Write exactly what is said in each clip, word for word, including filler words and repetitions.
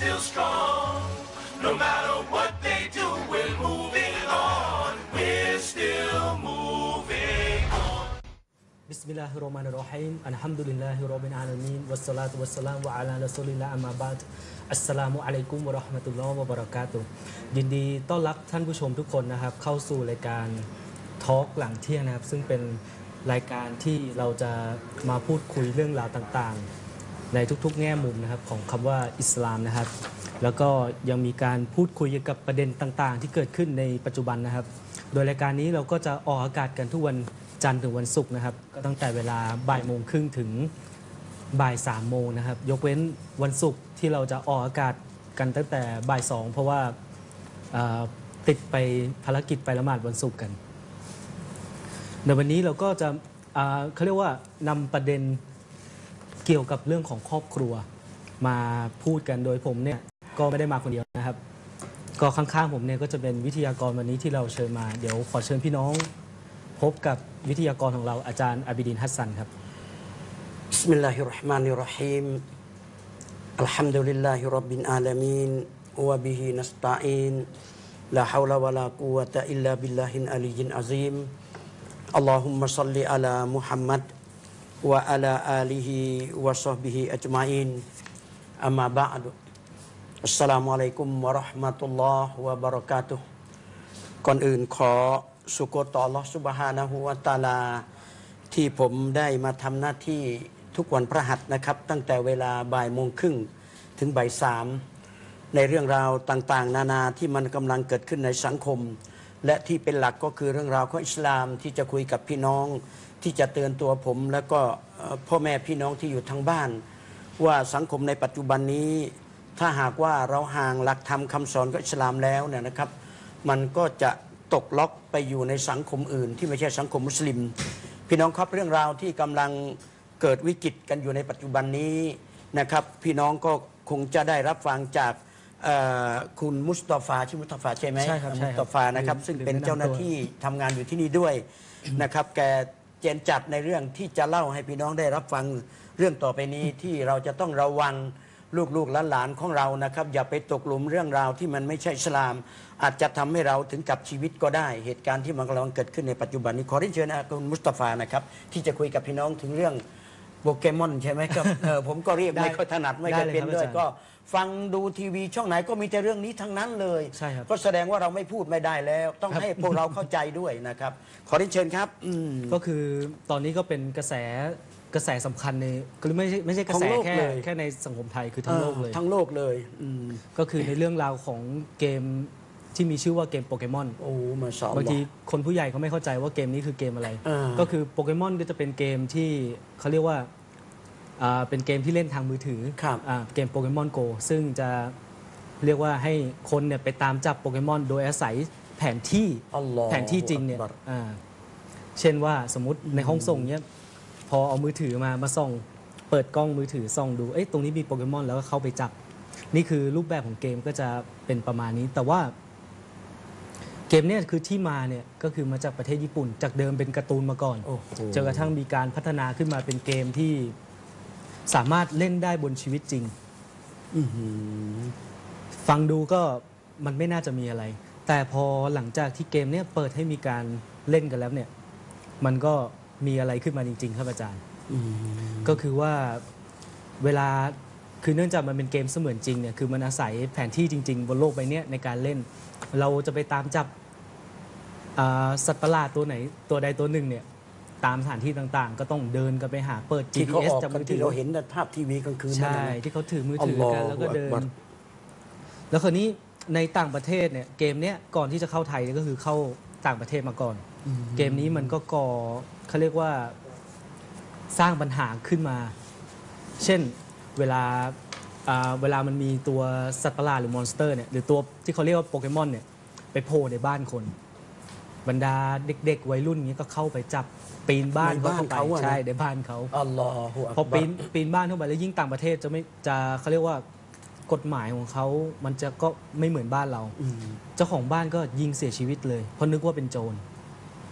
still strong. No matter what they do, we're moving on. We're still moving on. บิสมิลลาฮิรเราะห์มานิรเราะฮีมอัลฮัมดุลิลลาฮิร็อบบิลอาลามีนวัสศอลาตุวัสสลามุอะลารอซูลิลลาฮ์อัมมาบะอ์ดอัสสลามุอะลัยกุมวะเราะห์มะตุลลอฮ์วะบะเราะกาตุฮ์ยินดีต้อนรับท่านผู้ชมทุกคนนะครับเข้าสู่รายการทอล์กหลังเที่ยงนะครับซึ่งเป็นรายการที่เราจะมาพูดคุยเรื่องราวต่างๆในทุกๆแง่มุมนะครับของคำว่าอิสลามนะครับแล้วก็ยังมีการพูดคุยเกี่ยวกับประเด็นต่างๆที่เกิดขึ้นในปัจจุบันนะครับโดยรายการนี้เราก็จะออกอากาศกันทุกวันจันทร์ถึงวันศุกร์นะครับก็ตั้งแต่เวลาบ่ายโมงครึ่งถึงบ่ายสามโมงนะครับยกเว้นวันศุกร์ที่เราจะออกอากาศกันตั้งแต่บ่ายสองเพราะว่าติดไปภารกิจไปละหมาดวันศุกร์กันในวันนี้เราก็จะเขาเรียกว่านำประเด็นเกี่ยวกับเรื่องของครอบครัวมาพูดกันโดยผมเนี่ยก็ไม่ได้มาคนเดียวนะครับก็ข้างๆผมเนี่ยก็จะเป็นวิทยากรวันนี้ที่เราเชิญมาเดี๋ยวขอเชิญพี่น้องพบกับวิทยากรของเราอาจารย์อาบิดินฮัสซันครับบิสมิลลาฮิรเราะห์มานิรเราะฮีมอัลฮัมดุลิลลาฮิร็อบบิลอาลามีนวะบิฮินัสตะอีนลาฮาวละวะลากุวะตะอิลลาบิลลาฮิลอะลียิลอะซีมอัลลอฮุมมะศ็อลลิอะลามุฮัมมัดวะอะลาอาลิฮิวะศอฮบิฮิอัจมาอีนอัมมาบะอ์ดุอัสสลามุอะลัยกุมวะเราะห์มะตุลลอฮ์วะบะเราะกาตุฮ์ก่อนอื่นขอสุโกตออัลลอฮ์ซุบฮานะฮูวะตะอาลาที่ผมได้มาทำหน้าที่ทุกวันพฤหัสนะครับตั้งแต่เวลาบ่ายโมงครึ่งถึงบ่ายสามในเรื่องราวต่างๆนานาที่มันกำลังเกิดขึ้นในสังคมและที่เป็นหลักก็คือเรื่องราวของอิสลามที่จะคุยกับพี่น้องที่จะเตือนตัวผมแล้วก็พ่อแม่พี่น้องที่อยู่ทางบ้านว่าสังคมในปัจจุบันนี้ถ้าหากว่าเราห่างหลักธรรมคำสอนของอิสลามแล้วเนี่ยนะครับมันก็จะตกล็อกไปอยู่ในสังคมอื่นที่ไม่ใช่สังคมมุสลิมพี่น้องครับเรื่องราวที่กำลังเกิดวิกฤตกันอยู่ในปัจจุบันนี้นะครับพี่น้องก็คงจะได้รับฟังจากคุณมุสตอฟาชื่อมุสตอฟาใช่ไหมใช่ครับมุสตอฟานะครับซึ่งเป็นเจ้าหน้าที่ทำงานอยู่ที่นี่ด้วยนะครับแกเจนจัดในเรื่องที่จะเล่าให้พี่น้องได้รับฟังเรื่องต่อไปนี้ที่เราจะต้องระวังลูกๆหลานๆของเรานะครับอย่าไปตกหลุมเรื่องราวที่มันไม่ใช่อิสลามอาจจะทำให้เราถึงกับชีวิตก็ได้เหตุการณ์ที่มันกำลังเกิดขึ้นในปัจจุบันนี้ขอเรียนเชิญคุณมุสตอฟานะครับที่จะคุยกับพี่น้องถึงเรื่องโปเกมอนใช่ไหมครับ ผมก็เรียกไม่ค่อยถนัดไม่ค่อยเป็นด้วยก็ฟังดูทีวีช่องไหนก็มีแต่เรื่องนี้ทั้งนั้นเลยก็แสดงว่าเราไม่พูดไม่ได้แล้วต้องให้พวกเราเข้าใจด้วยนะครับขอเรียนเชิญครับก็คือตอนนี้ก็เป็นกระแสกระแสสำคัญในคือไม่ใช่ไม่ใช่กระแสแค่แค่ในสังคมไทยคือทั้งโลกเลยทั้งโลกเลยก็คือในเรื่องราวของเกมที่มีชื่อว่าเกมโปเกมอนโอ้มาสอนบางทีคนผู้ใหญ่เขาไม่เข้าใจว่าเกมนี้คือเกมอะไรก็คือโปเกมอนก็จะเป็นเกมที่เขาเรียกว่าเป็นเกมที่เล่นทางมือถือเกมโปเกมอนโกซึ่งจะเรียกว่าให้คนเนี่ยไปตามจับโปเกมอนโดยอาศัยแผนที่แผนที่จริงเนี่ยเช่นว่าสมมุติในห้องส่งเนี่ยพอเอามือถือมามาส่องเปิดกล้องมือถือส่องดูเอ้ยตรงนี้มีโปเกมอนแล้วก็เข้าไปจับนี่คือรูปแบบของเกมก็จะเป็นประมาณนี้แต่ว่าเกมเนี่ยคือที่มาเนี่ยก็คือมาจากประเทศญี่ปุ่นจากเดิมเป็นการ์ตูนมาก่อนจนกระทั่งมีการพัฒนาขึ้นมาเป็นเกมที่สามารถเล่นได้บนชีวิตจริงฟังดูก็มันไม่น่าจะมีอะไรแต่พอหลังจากที่เกมเนี่ยเปิดให้มีการเล่นกันแล้วเนี่ยมันก็มีอะไรขึ้นมาจริงๆครับอาจารย์ก็คือว่าเวลาคือเนื่องจากมันเป็นเกมเสมือนจริงเนี่ยคือมันอาศัยแผนที่จริงๆบนโลกใบนี้ในการเล่นเราจะไปตามจับสัตว์ประหลาดตัวไหนตัวใดตัวหนึ่งเนี่ยตามสถานที่ต่างๆก็ต้องเดินกันไปหาเปิด จี พี เอส จากมือถือที่เราเห็นในภาพทีวีกลางคืนใช่ที่เขาถือมือถือกันแล้วก็เดินแล้วคราวนี้ในต่างประเทศเนี่ยเกมเนี้ยก่อนที่จะเข้าไทยก็คือเข้าต่างประเทศมาก่อนเกมนี้มันก็ก่อเขาเรียกว่าสร้างปัญหาขึ้นมาเช่นเวลาเวลามันมีตัวสัตว์ประหลาดหรือมอนสเตอร์เนี่ยหรือตัวที่เขาเรียกว่าโปเกมอนเนี่ยไปโผล่ในบ้านคนบรรดาเด็กๆวัยรุ่นนี้ก็เข้าไปจับปีนบ้านเขาเข้าไปใช่ในบ้านเขาพอปีนปีนบ้านเข้าไปแล้วยิ่งต่างประเทศจะไม่จะเขาเรียกว่ากฎหมายของเขามันจะก็ไม่เหมือนบ้านเราเจ้าของบ้านก็ยิงเสียชีวิตเลยเพราะนึกว่าเป็นโจร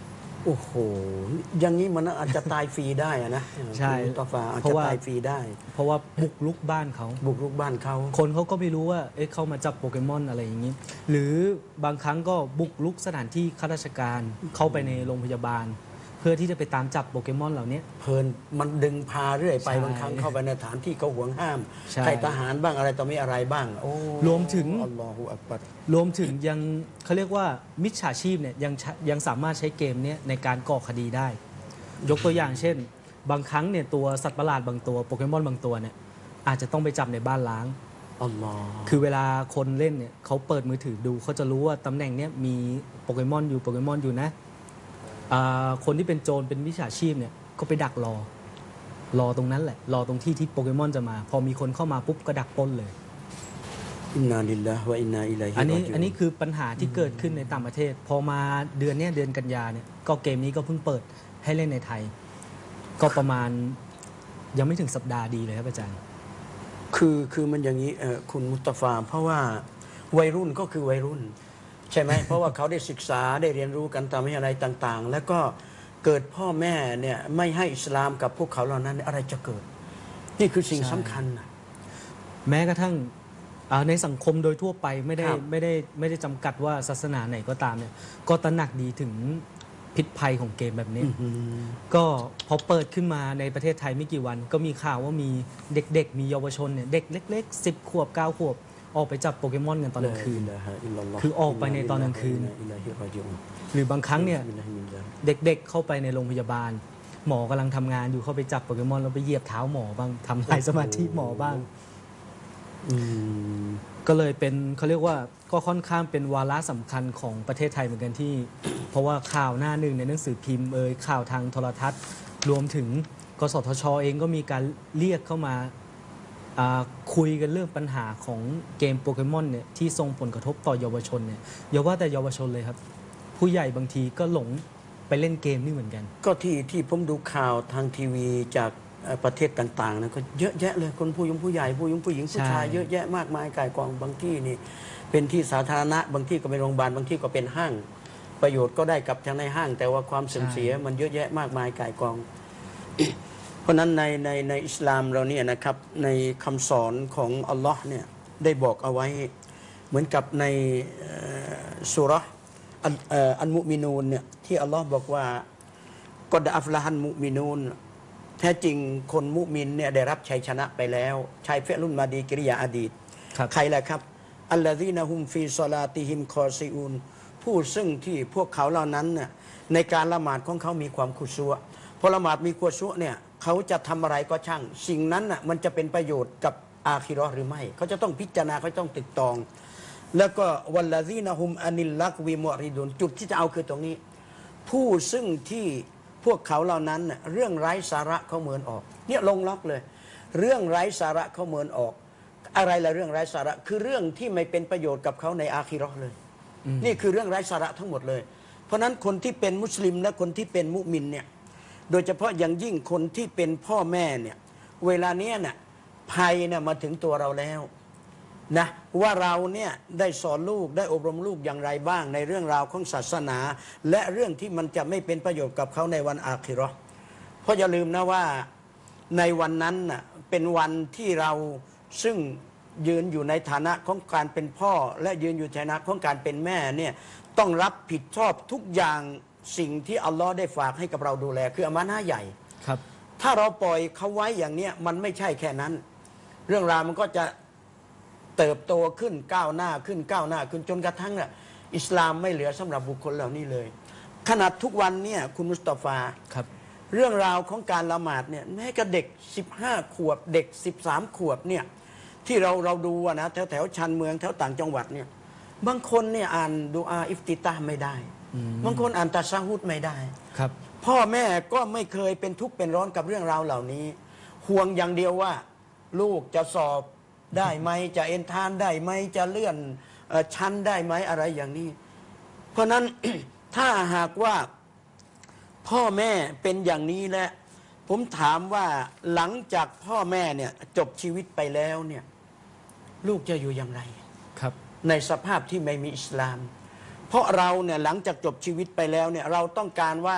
โอ้โหอย่างนี้มันอาจจะตายฟรีได้อะนะใช่คุณมุสตาฟาอาจเพราะจะว่าตายฟรีได้เพราะว่าบุกลุกบ้านเขาบุกรุกบ้านเขาคนเขาก็ไม่รู้ว่าเอ๊ะเขามาจับโปเกมอนอะไรอย่างนี้ หรือบางครั้งก็บุกลุกสถานที่ข้าราชการเข้าไปในโรงพยาบาล เพื่อที่จะไปตามจับโปเกมอนเหล่านี้เพลินมันดึงพาเรื่อยไปใช่บางครั้งเข้าไปในสถานที่เขาห่วงห้ามใช่ใครทหารบ้างอะไรต่อมีอะไรบ้างโอ้รวมถึงอัลลอฮฺอักบัรรวมถึงยังเขาเรียกว่ามิจฉาชีพเนี่ยยังใช้ยังสามารถใช้เกมเนี้ยในการก่อคดีได้ ยกตัวอย่างเช่น บางครั้งเนี่ยตัวสัตว์ประหลาดบางตัวโปเกมอนบางตัวเนี่ยอาจจะต้องไปจับในบ้านล้างอัลลอฮฺคือเวลาคนเล่นเนี่ยเขาเปิดมือถือดูเขาจะรู้ว่าตำแหน่งเนี้ยมีโปเกมอนอยู่โปเกมอนอยู่นะอ่าคนที่เป็นโจรเป็นมิจฉาชีพเนี่ยก็ไปดักรอ รอตรงนั้นแหละ รอตรงที่ที่โปเกมอนจะมา พอมีคนเข้ามาปุ๊บก็ดักปล้นเลยอินนาลิลลาฮ์วะอินนาอิลัยฮิอันนี้รอญิอูอันนี้คือปัญหาที่เกิดขึ้นในต่างประเทศ พอมาเดือนเนี้ยเดือนกันยาเนี่ยก็เกมนี้ก็เพิ่งเปิดให้เล่นในไทย ก็ประมาณยังไม่ถึงสัปดาห์ดีเลยครับอาจารย์คือคือมันอย่างนี้เอ่อคุณมุสตาฟา เพราะว่าวัยรุ่นก็คือวัยรุ่น ใช่ไหม เพราะว่าเขาได้ศึกษาได้เรียนรู้กันตามวิทยาลัยต่าง ๆ แล้วก็เกิดพ่อแม่เนี่ยไม่ให้อิสลามกับพวกเขาเหล่านั้นอะไรจะเกิด นี่คือสิ่งใช่สำคัญนะแม้กระทั่งอ่าในสังคมโดยทั่วไปไม่ได้ครับไม่ได้ไม่ได้จำกัดว่าศาสนาไหนก็ตามเนี่ยก็ตระหนักดีถึงพิษภัยของเกมแบบนี้อืมก็พอเปิดขึ้นมาในประเทศไทยไม่กี่วัน ก็มีข่าวว่ามีเด็กๆ มีเยาวชนเนี่ยเด็กเล็กๆสิบขวบเก้าขวบ ออกไปจับโปเกมอนกันตอนกลางคืนลาฮะอิลลัลลฮคือออกไปในตอนกลางคืนอิลลัลลอฮิรอญิอูนหรือบางครั้งเนี่ยบิลลาฮิมินซาลิกเด็กๆเข้าไปในโรงพยาบาล หมอกำลังทำงานอยู่เข้าไปจับโปเกมอนแล้วไปเหยียบเท้าหมอบ้างทำลายสมาธิหมอบ้างอืมก็เลยเป็นเขาเรียกว่าก็ค่อนข้างเป็นวาระสำคัญของประเทศไทยเหมือนกันที่ เพราะว่าข่าวหน้าหนึ่งในหนังสือพิมพ์เอ่ยข่าวทางโทรทัศน์ รวมถึงกสทชเองก็มีการเรียกเข้ามาอ่าคุยกันเรื่องปัญหาของเกมโปเกมอนเนี่ยที่ส่งผลกระทบต่อเยาวชนเนี่ยอย่าว่าแต่เยาวชนเลยครับ ผู้ใหญ่บางทีก็หลงไปเล่นเกมนี่เหมือนกันก็ที่ที่ผมดูข่าวทางทีวีจากเอ่อประเทศต่างๆนะก็เยอะแยะเลยคนผู้ยงผู้ใหญ่ผู้ยงผู้หญิงผู้ชายใช่เยอะแยะมากมายก่ายกองบางที่นี่เป็นที่สาธารณะบางที่ก็เป็นโรงพยาบาลบางที่ก็เป็นห้าง ประโยชน์ก็ได้กับทางในห้าง แต่ว่าความเสื่อมเสียมันเยอะแยะมากมายก่ายกอง เพราะฉะนั้นในในในอิสลามเราเนี่ยนะครับในคำสอนของอัลลอฮ์เนี่ยได้บอกเอาไว้เหมือนกับในเอ่อสุเราะห์อันเอ่ออันมุมินูนเนี่ยที่อัลลอฮ์บอกว่ากอดอัฟละฮันมุมินูนแท้จริงคนมุมินเนี่ยได้รับชัยชนะไปแล้วใช้เฟะลุนมาดีกิริยาอดีตครับใครล่ะครับอัลลอฮีนะฮุมฟีซอลาติฮิมคอซิอูนผู้ซึ่งที่พวกเขาเหล่านั้นน่ะในการละหมาดของเขามีความคุซัวพอละหมาดมีคุซัวเนี่ยเขาจะทำอะไรก็ช่าง สิ่งนั้นน่ะมันจะเป็นประโยชน์กับอาคิเราะห์หรือไม่ เขาจะต้องพิจารณาเขาต้องตึกตอง แล้วก็วัลลาซีนะฮุมอานิลลักวิมุริดุนจุดที่จะเอาคือตรงนี้ ผู้ซึ่งที่พวกเขาเหล่านั้นน่ะเรื่องไร้สาระเขาเหมือนออกเนี่ยลงล็อกเลย เรื่องไร้สาระเขาเหมือนออก อะไรละเรื่องไร้สาระคือเรื่องที่ไม่เป็นประโยชน์กับเขาในอาคิเราะห์เลย นี่คือเรื่องไร้สาระทั้งหมดเลย เพราะฉะนั้นคนที่เป็นมุสลิมและคนที่เป็นมุมินเนี่ยโดยเฉพาะอย่างยิ่งคนที่เป็นพ่อแม่เนี่ยเวลาเนี้ยน่ะภัยเนี่ยมาถึงตัวเราแล้วนะว่าเราเนี่ยได้สอนลูกได้อบรมลูกอย่างไรบ้าง ในเรื่องราวของศาสนา และเรื่องที่มันจะไม่เป็นประโยชน์กับเขาในวันอาคิเราะห์เพราะอย่าลืมนะว่าในวันนั้นน่ะเป็นวันที่เราซึ่งยืนอยู่ในฐานะของการเป็นพ่อ และยืนอยู่ในฐานะของการเป็นแม่เนี่ยต้องรับผิดชอบทุกอย่างสิ่งที่อัลลอฮ์ได้ฝากให้กับเราดูแลคืออามานะห์ใหญ่ครับถ้าเราปล่อยเขาไว้อย่างเนี้ยมันไม่ใช่แค่นั้น เรื่องราวมันก็จะเติบโตขึ้นก้าวหน้าขึ้นก้าวหน้าขึ้นจนกระทั่งน่ะอิสลามไม่เหลือสำหรับบุคคลเหล่านี้เลย ขนาดทุกวันเนี่ยคุณมุสตาฟาครับเรื่องราวของการละหมาดเนี่ยแม้กระเด็กสิบห้าขวบเด็กสิบสามขวบเนี่ยที่เราเราดูอะนะแถวแถวชันเมืองแถวต่างจังหวัดเนี่ยบางคนเนี่ยอ่านดูอาอิฟติตาห์ไม่ได้ บางคนอ่านตะชะฮุดไม่ได้ครับพ่อแม่ก็ไม่เคยเป็นทุกข์เป็นร้อนกับเรื่องราวเหล่านี้ ห่วงอย่างเดียวว่า ลูกจะสอบได้ไหมจะเอนทานได้ไหมจะเลื่อนเอ่อชั้นได้ไหมอะไรอย่างนี้ เพราะนั้น ถ้าหากว่าพ่อแม่เป็นอย่างนี้และผมถามว่าหลังจากพ่อแม่เนี่ยจบชีวิตไปแล้วเนี่ยลูกจะอยู่อย่างไรครับในสภาพที่ไม่มีอิสลาม เพราะเราเนี่ยหลังจากจบชีวิตไปแล้วเนี่ยเราต้องการว่า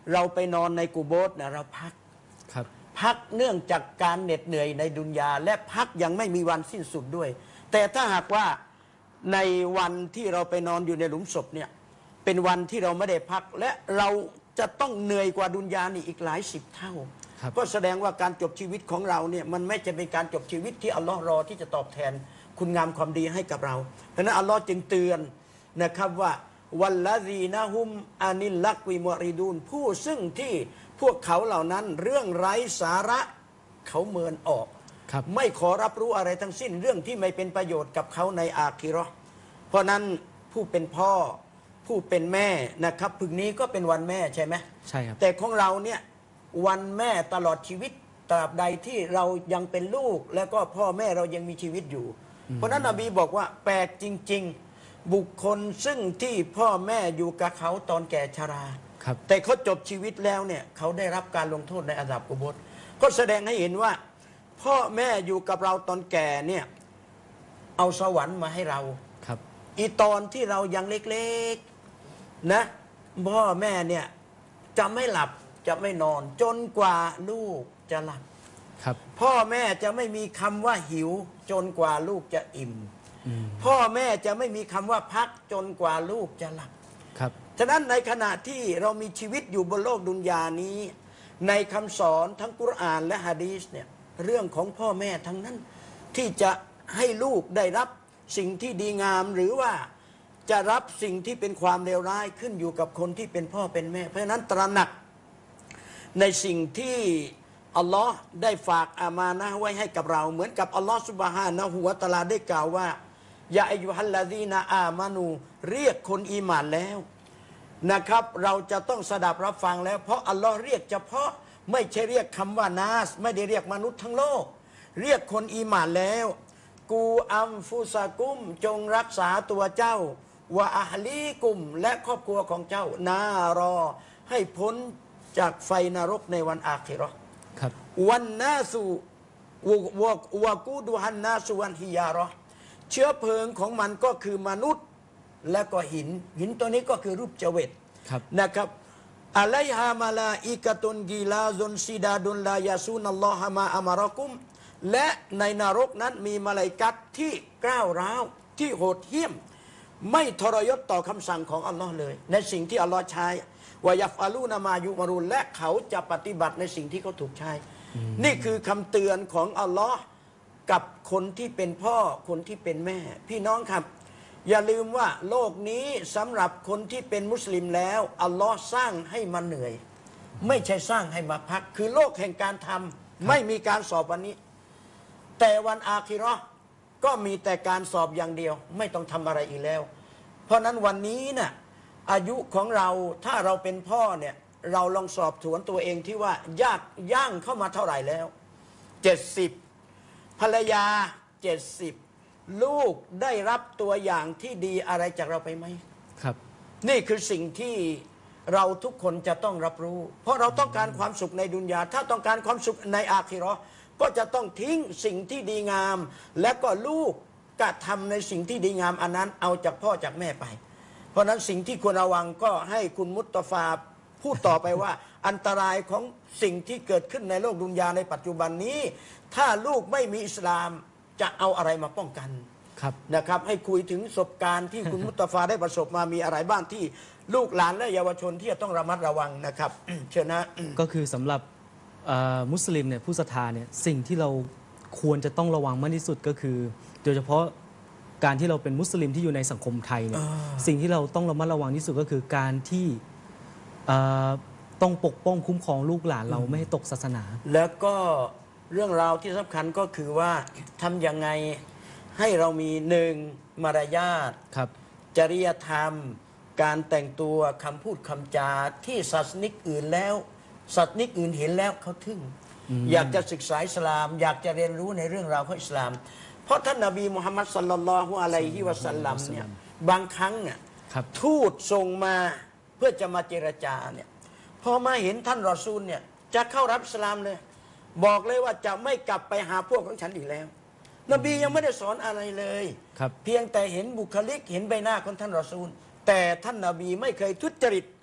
เราไปนอนในกุโบสนะเราพักครับพักเนื่องจากการเหน็ดเหนื่อยในดุนยาและพักยังไม่มีวันสิ้นสุดด้วย แต่ถ้าหากว่าในวันที่เราไปนอนอยู่ในหลุมศพเนี่ยเป็นวันที่เราไม่ได้พักและเราจะต้องเหนื่อยกว่าดุนยานี่อีกหลายสิบเท่าครับก็แสดงว่าการจบชีวิตของเราเนี่ยมันไม่จะเป็นการจบชีวิตที่อัลลอฮ์รอที่จะตอบแทนคุณงามความดีให้กับเราเพราะนั้นอัลลอฮ์จึงเตือนนะครับว่าวัลลซีนะฮุมอานิลลักวิมอริดูนผู้ซึ่งที่พวกเขาเหล่านั้นเรื่องไร้สาระเขาเมินออกครับไม่ขอรับรู้อะไรทั้งสิ้นเรื่องที่ไม่เป็นประโยชน์กับเขาในอาคิเราะห์เพราะนั้นผู้เป็นพ่อผู้เป็นแม่นะครับพึงนี้ก็เป็นวันแม่ใช่ไหมใช่ครับแต่ของเราเนี่ยวันแม่ตลอดชีวิตตราบใดที่เรายังเป็นลูกแล้วก็พ่อแม่เรายังมีชีวิตอยู่ เพราะฉะนั้นนบีบอกว่าแปลกจริง ๆ บุคคลซึ่งที่พ่อแม่อยู่กับเขาตอนแก่ชราครับแต่เขาจบชีวิตแล้วเนี่ยเขาได้รับการลงโทษในอาซาบกุโบรก็แสดงให้เห็นว่า พ่อแม่อยู่กับเราตอนแก่เนี่ยเอาสวรรค์มาให้เราครับอีตอนที่เรายังเล็กๆนะพ่อแม่เนี่ยจะไม่หลับจะไม่นอน จนกว่าลูกจะหลับครับพ่อแม่จะไม่มีคำว่าหิว จนกว่าลูกจะอิ่มอืมพ่อแม่จะไม่มีคำว่าพักจนกว่าลูกจะหลับครับฉะนั้นในขณะที่เรามีชีวิตอยู่บนโลกดุนยานี้ ในคำสอนทั้งกุรอานและฮะดีษเนี่ยเรื่องของพ่อแม่ทั้งนั้นที่จะให้ลูกได้รับสิ่งที่ดีงาม หรือว่าจะรับสิ่งที่เป็นความเลวร้ายขึ้นอยู่กับคนที่เป็นพ่อเป็นแม่ เพราะฉะนั้นตระหนักในสิ่งที่อัลลอฮ์ได้ฝากอามานะห์ไว้ให้กับเรา เหมือนกับอัลลอฮ์ซุบฮานะฮูวะตะอาลาได้กล่าวว่ายาอายุฮัลลาดีนาอามานูเรียกคนอีหม่านแล้วนะครับเราจะต้องสดับรับฟังแล้วเพราะอัลลอฮ์เรียกเฉพาะไม่ใช่เรียกคำว่านาสไม่ได้เรียกมนุษย์ทั้งโลก เรียกคนอีหม่านแล้วกูอัมฟุซากุมจงรักษาตัวเจ้าวะอาฮลีกุมและครอบครัวของเจ้านารอให้พ้นจากไฟนรกในวันอาคิเราะห์ครับวันนาสูวะวะวะกูดูฮันนาสุวันฮิยาเราะห์เชื้อเพลิงของมันก็คือมนุษย์และก็หินหินตัวนี้ก็คือรูปเจเวตครับนะครับอะลัยฮามาลาอิกะตุนกีลาซุนซิดาดุนลายาซูนัลลอฮะมาอามารอกุมและในนรกนั้นมีมาลาอิกัตที่กล้าวร้าวที่โหดเหี้ยม ไม่ทรยศต่อคำสั่งของอัลลอฮ์เลย ในสิ่งที่อัลลอฮ์ใช้วายัฟอาลูนามายุมารุนและเขาจะปฏิบัติในสิ่งที่เขาถูกใช้ นี่คือคำเตือนของอัลลอฮ์กับคนที่เป็นพ่อคนที่เป็นแม่ พี่น้องครับ อย่าลืมว่าโลกนี้สำหรับคนที่เป็นมุสลิมแล้วอัลลอฮ์สร้างให้มาเหนื่อย ไม่ใช่สร้างให้มาพัก คือโลกแห่งการทำไม่มีการสอบวันนี้ แต่วันอาคิเราะห์ก็มีแต่การสอบอย่างเดียว ไม่ต้องทำอะไรอีกแล้ว เพราะนั้นวันนี้น่ะอายุของเราถ้าเราเป็นพ่อเนี่ยเราลองสอบสวนตัวเองที่ว่ายากย่างเข้ามาเท่าไหร่แล้วเจ็ดสิบภรรยาเจ็ดสิบลูกได้รับตัวอย่างที่ดีอะไรจากเราไปไหมครับนี่คือสิ่งที่เราทุกคนจะต้องรับรู้ เพราะเราต้องการความสุขในดุนยาถ้าต้องการความสุขในอาคิเราะห์ก็จะต้องทิ้งสิ่งที่ดีงาม และก็ลูกกระทำในสิ่งที่ดีงามอันนั้นเอาจากพ่อจากแม่ไป เพราะนั้นสิ่งที่ควรระวังก็ให้คุณมุตตฟาพูดต่อไปว่า อันตรายของสิ่งที่เกิดขึ้นในโลกดุนยาในปัจจุบันนี้ ถ้าลูกไม่มีอิสลามจะเอาอะไรมาป้องกันครับนะครับให้คุยถึงประสบการณ์ที่คุณ มุตตฟาได้ประสบมามีอะไรบ้างที่ลูกหลานและเยาวชนที่จะต้องระมัดระวังนะครับ เชิญนะก็คือสำหรับเอ่อมุสลิมเนี่ยผู้ศรัทธาเนี่ยสิ่งที่เราควรจะต้องระวังมากที่สุดก็คือ โดยเฉพาะการที่เราเป็นมุสลิมที่อยู่ในสังคมไทยเนี่ยสิ่งที่เราต้องระมัดระวังที่สุดก็คือการที่เอ่อต้องปกป้องคุ้มครองลูกหลานเราไม่ให้ตกศาสนาแล้วก็เรื่องราวที่สำคัญก็คือว่าทำยังไงให้เรามีหนึ่งมารยาทครับจริยธรรม การแต่งตัวคำพูดคำจาที่ศาสนิกอื่นแล้วศาสนิกอื่นเห็นแล้วเขาทึ่ง อยากจะศึกษาอิสลาม อยากจะเรียนรู้ในเรื่องราวของอิสลาม เพราะท่านนบีมุฮัมมัดศ็อลลัลลอฮุอะลัยฮิวะซัลลัมเนี่ยบางครั้งเนี่ยครับทูตส่งมาเพื่อจะมาเจรจาเนี่ยพอมาเห็นท่านรอซูลเนี่ยจะเข้ารับอิสลามเลย บอกเลยว่าจะไม่กลับไปหาพวกของฉันอีกแล้ว นบียังไม่ได้สอนอะไรเลยครับเพียงแต่เห็นบุคลิกเห็นใบหน้าของท่านรอซูล แต่ท่านนบีไม่เคยทุจริต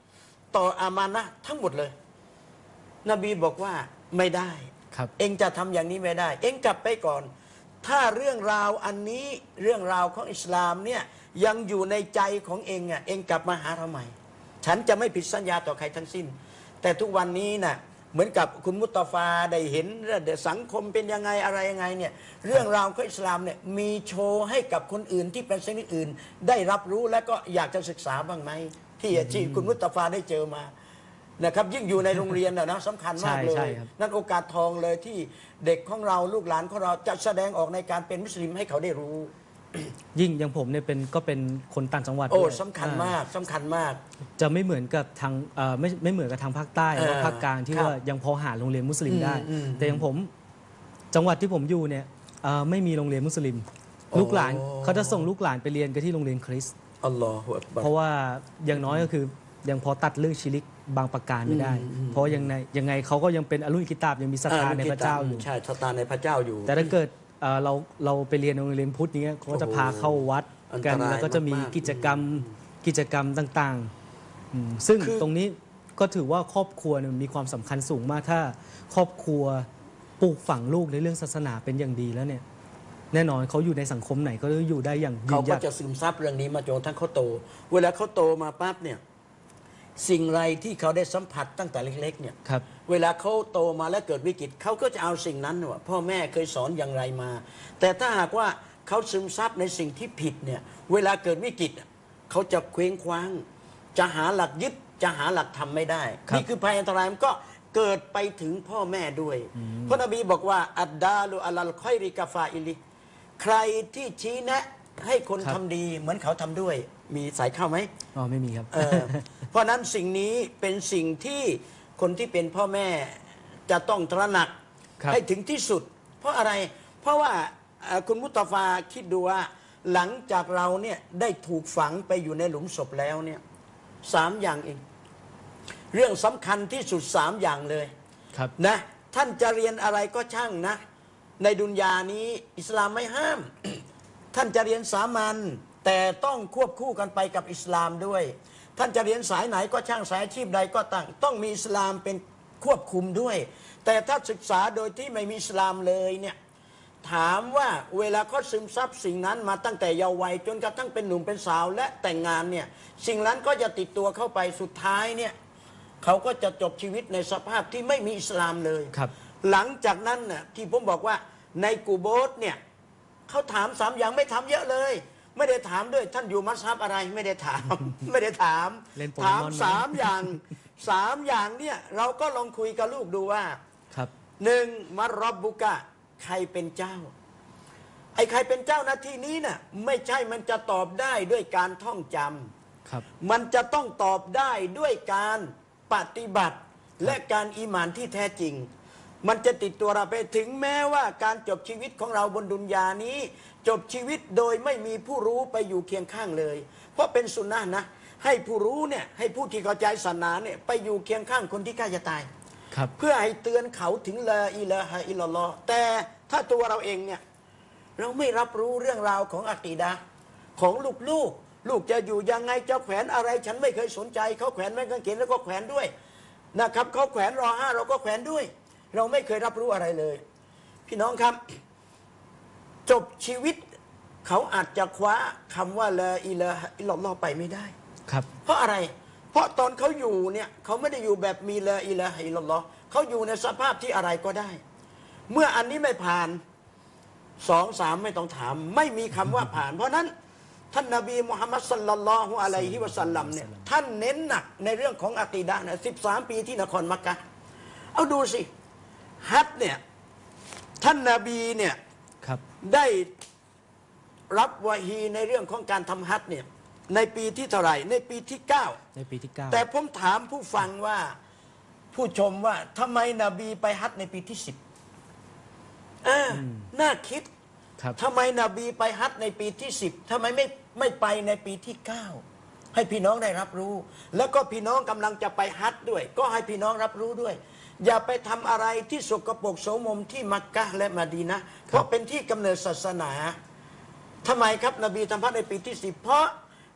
ต่ออามานะห์ทั้งหมดเลยนบีบอกว่าไม่ได้ครับเองจะทำอย่างนี้ไม่ได้ เองกลับไปก่อน ถ้าเรื่องราวอันนี้เรื่องราวของอิสลามเนี่ยยังอยู่ในใจของเองอ่ะเองกลับมาหาเราใหม่ฉันจะไม่ผิดสัญญาต่อใครทั้งสิ้นแต่ทุกวันนี้น่ะเหมือนกับคุณมุตตฟาได้เห็นสังคมเป็นยังไงอะไรยังไงเนี่ยเรื่องราวของอิสลามเนี่ยมีโชว์ให้กับคนอื่นที่เป็นชนิดอื่นได้รับรู้และก็อยากจะศึกษาบ้างไหมที่ที่คุณมุตตฟาได้เจอมานะครับยิ่งอยู่ในโรงเรียนนะนะสำคัญมากเลยนั่นโอกาสทองเลยที่เด็กของเราลูกหลานของเราจะแสดงออกในการเป็นมุสลิมให้เขาได้รู้ยิ่งอย่างผมเนี่ยเป็นก็เป็นคนต่างจังหวัดโอ้สำคัญมากสำคัญมากจะไม่เหมือนกับทางไม่ไม่เหมือนกับทางภาคใต้หรือภาคกลางที่ว่ายังพอหาโรงเรียนมุสลิมได้แต่อย่างผมจังหวัดที่ผมอยู่เนี่ยไม่มีโรงเรียนมุสลิมลูกหลานเขาจะส่งลูกหลานไปเรียนกันที่โรงเรียนคริสต์อัลลอฮฺเพราะว่าอย่างน้อยก็คือยังพอตัดเรื่องชิริกบางประการไม่ได้ เพราะยังไงยังไงเขาก็ยังเป็นอลุยกิตาบยังมีศรัทธาในพระเจ้าอยู่ใช่ศรัทธาในพระเจ้าอยู่แต่ถ้าเกิดเราเราไปเรียนโรงเรียนพุทธนี้เขาจะพาเข้าวัดกันแล้วก็จะมีกิจกรรมกิจกรรมต่างๆซึ่งตรงนี้ก็ถือว่าครอบครัวมีความสำคัญสูงมากถ้าครอบครัวปลูกฝังลูกในเรื่องศาสนาเป็นอย่างดีแล้วเนี่ยแน่นอนเขาอยู่ในสังคมไหนก็อยู่ได้อย่างเขาก็จะซึมซับเรื่องนี้มาจนทั้งเขาโตเวลาเขาโตมาปั๊บเนี่ยสิ่งไรที่เขาได้สัมผัสตั้งแต่เล็กๆเนี่ยเวลาเขาโตมาแล้วเกิดวิกฤตเขาก็จะเอาสิ่งนั้นว่าพ่อแม่เคยสอนอย่างไรมา แต่ถ้าหากว่าเขาซึมซับในสิ่งที่ผิดเนี่ยเวลาเกิดวิกฤตเขาจะเคว้งคว้างจะหาหลักยึดจะหาหลักธรรมไม่ได้นี่คือภัยอันตรายมันก็เกิดไปถึงพ่อแม่ด้วยพระนบีบอกว่าอัดดาลุอัลลคอยริกาฟาอิลิใครที่ชี้แนะให้คนทำดีเหมือนเขาทำด้วยมีสายเข้าไหมอ๋อไม่มีครับเออเพราะนั้นสิ่งนี้เป็นสิ่งที่คนที่เป็นพ่อแม่จะต้องตระหนักให้ถึงที่สุดเพราะอะไรเพราะว่าคุณมุตตฟาคิดดูว่าหลังจากเราเนี่ยได้ถูกฝังไปอยู่ในหลุมศพแล้วเนี่ยสามอย่างเองเรื่องสำคัญที่สุดสามอย่างเลยนะท่านจะเรียนอะไรก็ช่างนะในดุนยานี้อิสลามไม่ห้าม ท่านจะเรียนสามัญแต่ต้องควบคู่กันไปกับอิสลามด้วยท่านจะเรียนสายไหนก็ช่างสายอาชีพใดก็ตั้งต้องมีอิสลามเป็นควบคุมด้วยแต่ถ้าศึกษาโดยที่ไม่มีอิสลามเลยเนี่ยถามว่าเวลาเขาซึมซับสิ่งนั้นมาตั้งแต่เยาว์วัยจนกระทั่งเป็นหนุ่มเป็นสาวและแต่งงานเนี่ยสิ่งนั้นก็จะติดตัวเข้าไปสุดท้ายเนี่ยเขาก็จะจบชีวิตในสภาพที่ไม่มีอิสลามเลยหลังจากนั้นน่ะที่ผมบอกว่าในกูโบสเนี่ยเขาถามสามอย่างไม่ถามเยอะเลยไม่ได้ถามด้วยท่านอยู่มัสฮับอะไรไม่ได้ถามไม่ได้ถามถามสามอย่างสามอย่างเนี่ยเราก็ลองคุยกับลูกดูว่าหนึ่งมารบบุกะใครเป็นเจ้าไอ้ใครเป็นเจ้านาทีนี้น่ะไม่ใช่มันจะตอบได้ด้วยการท่องจำมันจะต้องตอบได้ด้วยการปฏิบัติและการอีหม่านที่แท้จริงมันจะติดตัวเราไปถึงแม้ว่าการจบชีวิตของเราบนดุนยานี้จบชีวิตโดยไม่มีผู้รู้ไปอยู่เคียงข้างเลยเพราะเป็นสุนนะนะให้ผู้รู้เนี่ยให้ผู้ที่เข้าใจศาสนาเนี่ยไปอยู่เคียงข้างคนที่ใกล้จะตายเพื่อให้เตือนเขาถึงลาอิลาฮะอิลลัลลอฮ์แต่ถ้าตัวเราเองเนี่ยเราไม่รับรู้เรื่องราวของอะกีดะห์ของลูกลูกลูกจะอยู่ยังไงจะแขวนอะไรฉันไม่เคยสนใจเขาแขวนไม้กางเขนแล้วก็แขวนด้วยนะครับเขาแขวนรอห้าเราก็แขวนด้วยเราไม่เคยรับรู้อะไรเลยพี่น้องครับจบชีวิตเขาอาจจะคว้าคำว่าลาอิลาฮะอิลลัลลอฮ์ไปไม่ได้ครับเพราะอะไรเพราะตอนเขาอยู่เนี่ยเขาไม่ได้อยู่แบบมีลาอิลาฮะอิลลัลลอฮ์เขาอยู่ในสภาพที่อะไรก็ได้เมื่ออันนี้ไม่ผ่านสองสามไม่ต้องถามไม่มีคำว่าผ่านเพราะนั้นท่านนบีมุฮัมมัดศ็อลลัลลอฮุอะลัยฮิวะซัลลัมเนี่ยท่านเน้นหนักในเรื่องของอะกีดะห์นะสิบสามปีที่นครมักกะห์เอาดูสิฮัจญ์เนี่ยท่านนบีเนี่ยได้รับวะฮีในเรื่องของการทำฮัจญ์เนี่ยในปีที่เท่าไหร่ในปีที่เก้าในปีที่เก้าแต่ผมถามผู้ฟังว่าผู้ชมว่าทำไมนบีไปฮัจญ์ในปีที่สิบเออน่าคิดทำไมนบีไปฮัจญ์ในปีที่สิบทำไมไม่ไม่ไปในปีที่เก้าให้พี่น้องได้รับรู้แล้วก็พี่น้องกำลังจะไปฮัจญ์ด้วยก็ให้พี่น้องรับรู้ด้วยอย่าไปทำอะไรที่สกปรกโสมมที่มักกะห์และมะดีนะห์เพราะเป็นที่กำเนิดศาสนาทำไมครับนบีทำฮัจญ์ในปีที่สิบเพราะ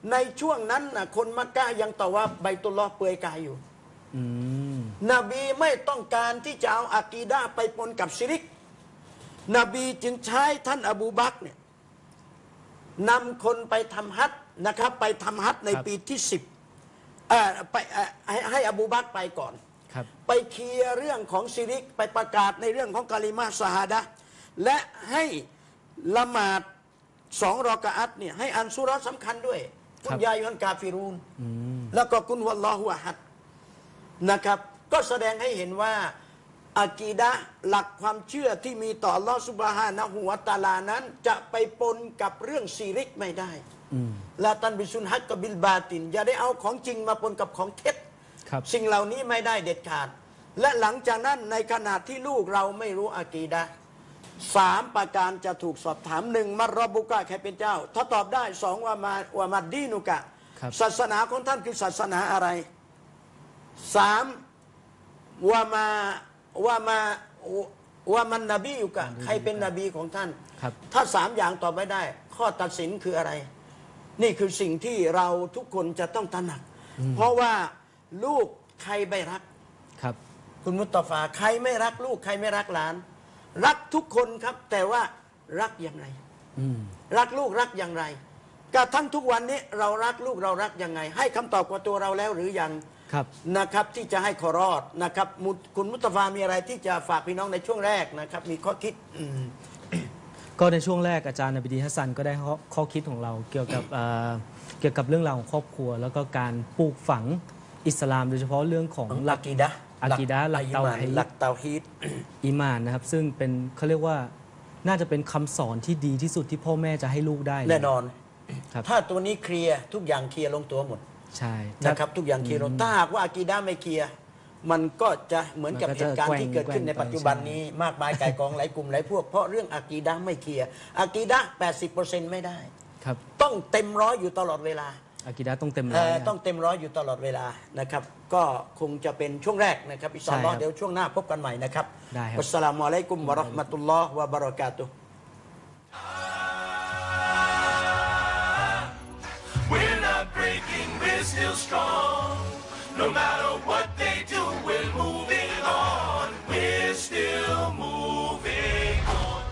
ในช่วงนั้นนะคนมักกะยังตะวาฟไบตุลลอฮ์เปลือยกายอยู่นบีไม่ต้องการที่จะเอาอากีดะห์ไปปนกับชิริกนบีจึงใช้ท่านอบูบักรเนี่ยนำคนไปทำฮัจญ์นะครับไปทำฮัจญ์ในปีที่สิบไปให้ให้อบูบักรไปก่อนไปเคลียร์เรื่องของชิริกไปประกาศในเรื่องของกะลิมะห์ชะฮาดะห์และให้ละหมาดสองรอกะอัตเนี่ยให้อ่านซูเราะห์สำคัญด้วยกุลยายุฮันกาฟิรูนแล้วก็กุลวัลลอฮุอะฮัดนะครับก็แสดงให้เห็นว่าอากีดะห์หลักความเชื่อที่มีต่ออัลลอฮฺซุบฮานะฮูวะตะอาลานั้นจะไปปนกับเรื่องชิริกไม่ได้ลาตันบิซุนฮักกับบิลบาตินอย่าได้เอาของจริงมาปนกับของเท็จสิ่งเหล่านี้ไม่ได้เด็ดขาดและหลังจากนั้นในขณะที่ลูกเราไม่รู้อากีดะห์สามประการจะถูกสอบถามหนึ่งมัรรบุกะใครเป็นเจ้าถ้าตอบได้สองว่ามาว่ามาดีนุกะศาสนาของท่านคือศาสนาอะไรสามว่ามาว่ามาว่ามันนบีอยู่กะใครเป็นนบีของท่านถ้าสามอย่างตอบไม่ได้ข้อตัดสินคืออะไรนี่คือสิ่งที่เราทุกคนจะต้องตระหนักเพราะว่าลูกใครไม่รักครับคุณมุตตฟาใครไม่รักลูกใครไม่รักหลานรักทุกคนครับแต่ว่ารักอย่างไรรักลูกรักอย่างไรกระทั่งทุกวันนี้เรารักลูกเรารักยังไงให้คำตอบกับตัวเราแล้วหรือยังนะครับที่จะให้ขอรอดนะครับคุณมุตตฟามีอะไรที่จะฝากพี่น้องในช่วงแรกนะครับมีข้อคิดก็ในช่วงแรกอาจารย์นบีดีฮัสซันก็ได้ข้อคิดของเราเกี่ยวกับเกี่ยวกับเรื่องราวของครอบครัวแล้วก็การปลูกฝังอิสลามโดยเฉพาะเรื่องของหลักกีดะห์อากีดะห์หลักเตาฮีดหลักเตาฮีดอีมานนะครับซึ่งเป็นเขาเรียกว่าน่าจะเป็นคำสอนที่ดีที่สุดที่พ่อแม่จะให้ลูกได้แน่นอนถ้าตัวนี้เคลียร์ทุกอย่างเคลียร์ลงตัวหมดใช่นะครับทุกอย่างเคลียร์ลงถ้าหากว่าอากีดะห์ไม่เคลียร์มันก็จะเหมือนกับเหตุการณ์ที่เกิดขึ้นในปัจจุบันนี้มากมายไก่กองหลายกลุ่มหลายพวกเพราะเรื่องอากีดะห์ไม่เคลียร์อากีดะห์ แปดสิบเปอร์เซ็นต์ ไม่ได้ต้องเต็มร้อยอยู่ตลอดเวลาอากีดะห์ต้องเต็มร้อยต้องเต็มร้อยอยู่ตลอดเวลานะครับก็คงจะเป็นช่วงแรกนะครับอินชาอัลลอฮ์เดี๋ยวช่วงหน้าพบกันใหม่นะครับอัสสลามุอะลัยกุมวะเราะห์มะตุลลอฮ์วะบะเราะกาตุฮ์ We're not breaking, we're still strong. No matter what they do, we're moving on. We're still moving on.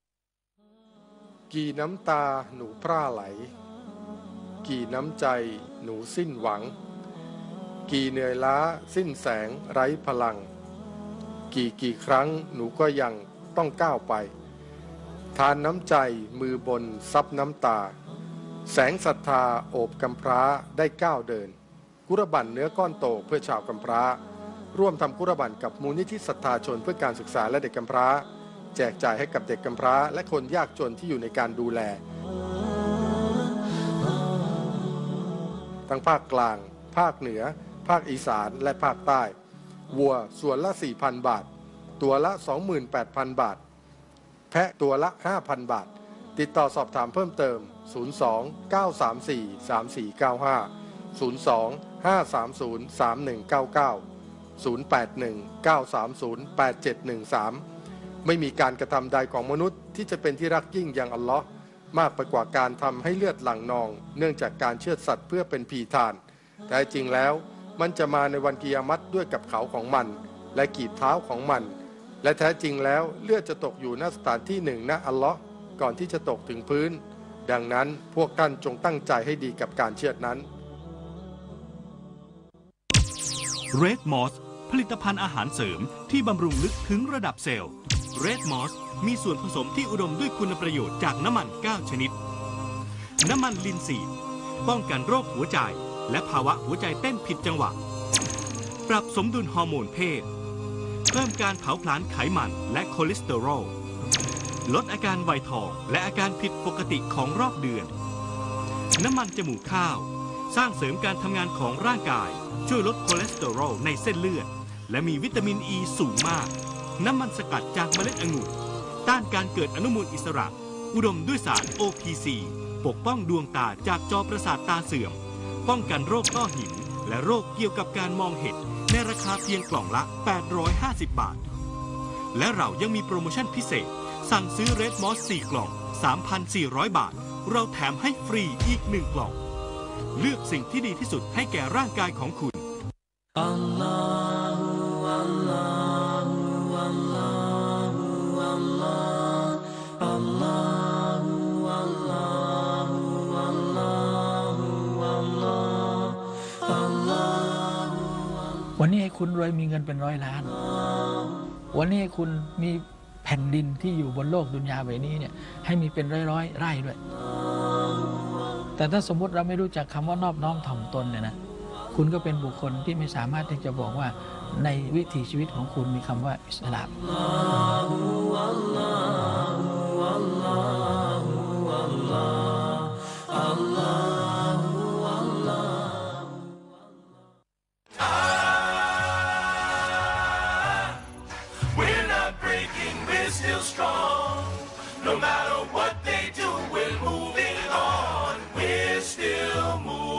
กี่น้ำตาหนูพร่าไหลกี่น้ำใจหนูสิ้นหวังกี่เหนื่อยล้าสิ้นแสงไร้พลังกี่กี่ครั้งหนูก็ยังต้องก้าวไปทานน้ำใจมือบนซับน้ำตาแสงศรัทธาโอบกำพร้าได้ก้าวเดินกุรบันเนื้อก้อนโตเพื่อชาวกำพร้าร่วมทำกุรบันกับมูลนิธิศรัทธาชนเพื่อการศึกษาและเด็กกำพร้าแจกจ่ายให้กับเด็กกำพร้าและคนยากจนที่อยู่ในการดูแลทั้งภาคกลางภาคเหนือภาคอีสานและภาคใต้วัวส่วนละ สี่พัน บาทตัวละ สองหมื่นแปดพัน บาทแพะตัวละ ห้าพัน บาทติดต่อสอบถามเพิ่มเติมศูนย์ สอง เก้า สาม สี่ สาม สี่ เก้า ห้า ศูนย์ สอง ห้า สาม ศูนย์ สาม หนึ่ง เก้า เก้า ศูนย์ แปด หนึ่ง เก้า สาม ศูนย์ แปด เจ็ด หนึ่ง สามไม่มีการกระทำใดของมนุษย์ที่จะเป็นที่รักยิ่งอย่างอัลลอฮ์มากไปกว่าการทำให้เลือดหลั่งนองเนื่องจากการเชือดสัตว์เพื่อเป็นพีทานแต่จริงแล้วมันจะมาในวันกิยามัตด้วยกับเขาของมันและกีบเท้าของมันและแท้จริงแล้วเลือดจะตกอยู่ณสถานที่หนึ่งณอัลลอฮ์ก่อนที่จะตกถึงพื้นดังนั้นพวกท่านจงตั้งใจให้ดีกับการเชือดนั้น Red Moss ผลิตภัณฑ์อาหารเสริมที่บำรุงลึกถึงระดับเซลล์ Red Moss มีส่วนผสมที่อุดมด้วยคุณประโยชน์จากน้ำมันเก้าชนิดน้ำมันลินซีดป้องกันโรคหัวใจและภาวะหัวใจเต้นผิดจังหวะปรับสมดุลฮอร์โมนเพศเพิ่มการเผาผลาญไขมันและคอเลสเตอรอลลดอาการไวทองและอาการผิดปกติของรอบเดือนน้ำมันจมูกข้าวสร้างเสริมการทำงานของร่างกายช่วยลดคอเลสเตอรอลในเส้นเลือดและมีวิตามินอ e ีสูงมากน้ำมันสกัดจากเมล็ดองุ่นต้านการเกิดอนุมูลอิสระอุดมด้วยสาร โอ พี ซี ปกป้องดวงตาจากจอประสาทตาเสื่อมป้องกันโรคต้อหินและโรคเกี่ยวกับการมองเห็นในราคาเพียงกล่องละแปดร้อยห้าสิบบาทและเรายังมีโปรโมชั่นพิเศษสั่งซื้อ Red Moss สี่กล่อง สามพันสี่ร้อย บาทเราแถมให้ฟรีอีกหนึ่งกล่องเลือกสิ่งที่ดีที่สุดให้แก่ร่างกายของคุณวันนี้ให้คุณรวยมีเงินเป็นร้อยล้าน วันนี้ให้คุณมีแผ่นดินที่อยู่บนโลกดุนยาใบนี้เนี่ยให้มีเป็นร้อยๆไร่ด้วย แต่ถ้าสมมุติเราไม่รู้จักคำว่านอบน้อมถ่อมตนเนี่ยนะคุณก็เป็นบุคคลที่ไม่สามารถที่จะบอกว่าในวิถีชีวิตของคุณมีคำว่าอิสลาม We're not breaking, we're still strong. No matter what they do, we're moving on. We're still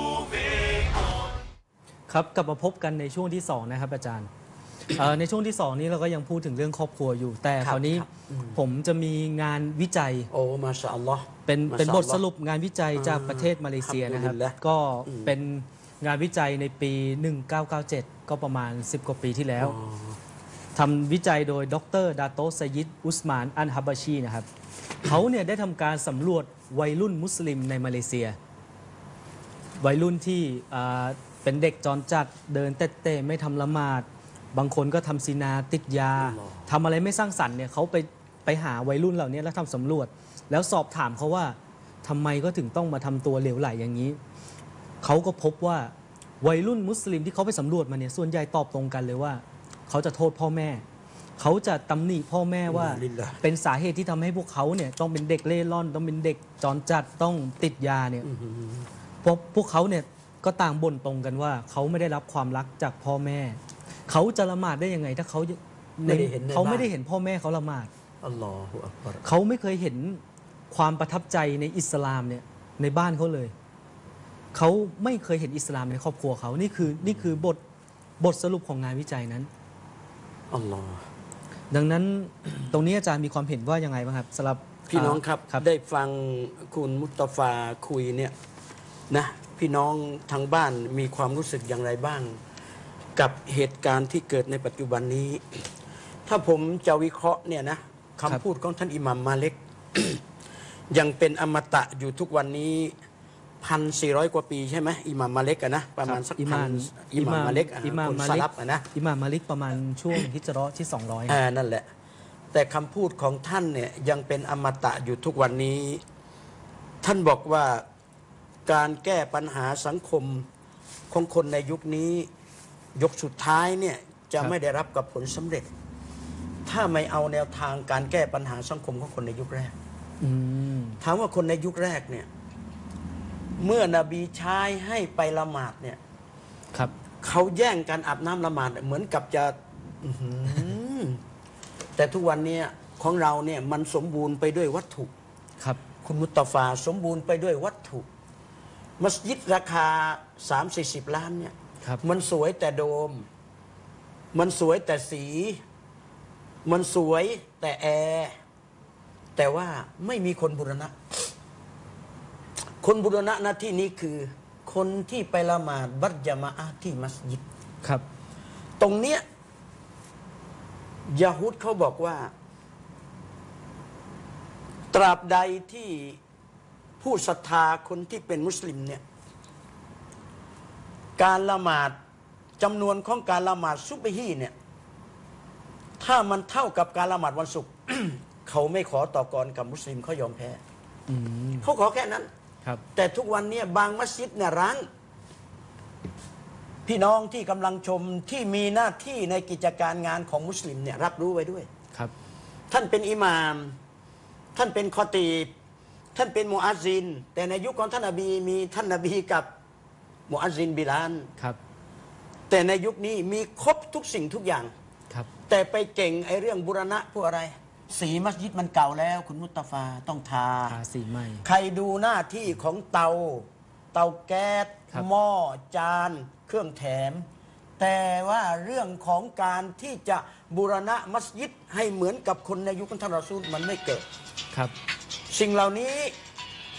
moving on. ครับกลับมาพบกันในช่วงที่สองนะครับอาจารย์เอ่อในช่วงที่สองนี้เราก็ยังพูดถึงเรื่องครอบครัวอยู่ แต่คราวนี้ผมจะมีงานวิจัยโอ้มาชาอัลลอฮ์เป็นเป็นมาชาบอัลทลอฮ์สรุปงานวิจัยจากประเทศมาเลเซียนะครับอัลฮัมดุลิลละห์ก็เป็นงานวิจัยในปี หนึ่งเก้าเก้าเจ็ด ก็ประมาณ สิบ กว่าปีที่แล้วทำวิจัยโดยดรดาโตสยิดอุสมานอันฮับบาชีนะครับเขาเนี่ยได้ทำการสำรวจวัยรุ่นมุสลิมในมาเลเซีย วัยรุ่นที่อ่าเป็นเด็กจรจัดเดินเต้ๆไม่ทำละหมาด บางคนก็ทำซินาติดยาทำอะไรไม่สร้างสรรค์เนี่ยเขาไปไปหาวัยรุ่นเหล่านี้แล้วทำสำรวจ แล้วสอบถามเขาว่าทำไมก็ถึงต้องมาทำตัวเหลวไหลอย่างนี้ เขาก็พบว่าวัยรุ่นมุสลิมที่เขาไปสำรวจมาเนี่ยส่วนใหญ่ตอบตรงกันเลยว่า เขาจะโทษพ่อแม่ เขาจะตำหนิพ่อแม่ว่าลิลลาห์เป็นสาเหตุที่ทำให้พวกเขาเนี่ยต้องเป็นเด็กเล่ร่อน ต้องเป็นเด็กจรจัดต้องติดยาเนี่ยเพราะพวกเขาเนี่ยก็ต่างบ่นตรงกันว่า เขาไม่ได้รับความรักจากพ่อแม่ เขาจะละหมาดได้ยังไง ถ้าเขาไม่ได้เห็นในเขาไม่บ้านได้เห็นพ่อแม่เขาละหมาดอัลลอฮฺอักบัรเขาไม่เคยเห็นความประทับใจในอิสลามเนี่ยในบ้านเขาเลย เขาไม่เคยเห็นอิสลามในครอบครัวเขานี่คือนี่คือบทบทสรุปของงานวิจัยนั้นอัลลอฮฺดังนั้น ตรงนี้อาจารย์มีความเห็นว่ายังไงบ้างครับสำหรับพี่น้องครับครับได้ฟังคุณมุตตฟาคุยเนี่ยนะพี่น้องทางบ้านมีความรู้สึกอย่างไรบ้าง กับเหตุการณ์ที่เกิดในปัจจุบันนี้ ถ้าผมจะวิเคราะห์เนี่ยนะคำพูดของท่านอิหม่ามมาเล็ก ยังเป็นอมตะอยู่ทุกวันนี้พันสี่ร้อยกว่าปีใช่ไหมอิหม่ามมาเล็กอะนะประมาณสักอิพัมาน มอิหม่ามมาเล็กอะอิหม่ามคนมาสลิกลับอะนะอิหม่ามมาลิกประมาณช่วงฮิจเราะห์ที่สองร้อยอ่านั่นแหละ แต่คำพูดของท่านเนี่ยยังเป็นอมตะอยู่ทุกวันนี้ ท่านบอกว่าการแก้ปัญหาสังคมของคนในยุคนี้ยกสุดท้ายเนี่ยจะไม่ได้รับกับผลสำเร็จ ถ้าไม่เอาแนวทางการแก้ปัญหาสังคมของคนในยุคแรกอืมถามว่าคนในยุคแรกเนี่ยเมื่อนบีใช้ให้ไปละหมาดเนี่ยครับเขาแย่งกันอาบน้ำละหมาดเหมือนกับจะอื้อหือแต่ทุกวันเนี้ของเราเนี่ยมันสมบูรณ์ไปด้วยวัตถุครับคุณมุตตฟาสมบูรณ์ไปด้วยวัตถุ มัสยิดราคา สามสี่สิบ ล้านเนี่ยครับมันสวยแต่โดม มันสวยแต่สี มันสวยแต่แอร์แต่ว่าไม่มีคนบูรณะ คนบูรณะหน้าที่นี้คือ คนที่ไปละหมาดบัตยามาอะห์ที่มัสยิดครับตรงเนี้ยยะฮูดเขาบอกว่า ตราบใดที่ผู้ศรัทธาคนที่เป็นมุสลิมเนี่ยการละหมาดจำนวนของการละหมาดซุบฮีเนี่ยถ้ามันเท่ากับการละหมาดวันศุกร์ เขาไม่ขอต่อกรกับมุสลิมเขายอมแพ้อืมเขาขอแค่นั้นครับแต่ทุกวันนี้บางมัสยิดเนี่ยร้างพี่น้องที่กำลังชมที่มีหน้าที่ในกิจการงานของมุสลิมเนี่ยรับรู้ไว้ด้วยครับท่านเป็นอิหม่าม ท่านเป็นคอตีบ ท่านเป็นมุอัซซิน แต่ในยุคของท่านนบีมีท่านนบีกับมุอัซซินบิลาลครับแต่ในยุคนี้มีครบทุกสิ่งทุกอย่างครับแต่ไปเก่งไอ้เรื่องบูรณะพวกอะไร สีมัสยิดมันเก่าแล้ว คุณมุตตฟาต้องทาทาสีใหม่ใครดูหน้าที่ของเตา เตาแก๊สครับหม้อจาน เครื่องแถม แต่ว่าเรื่องของการที่จะบูรณะมัสยิดให้เหมือนกับคนในยุคของท่านรอซูลมันไม่เกิดครับสิ่งเหล่านี้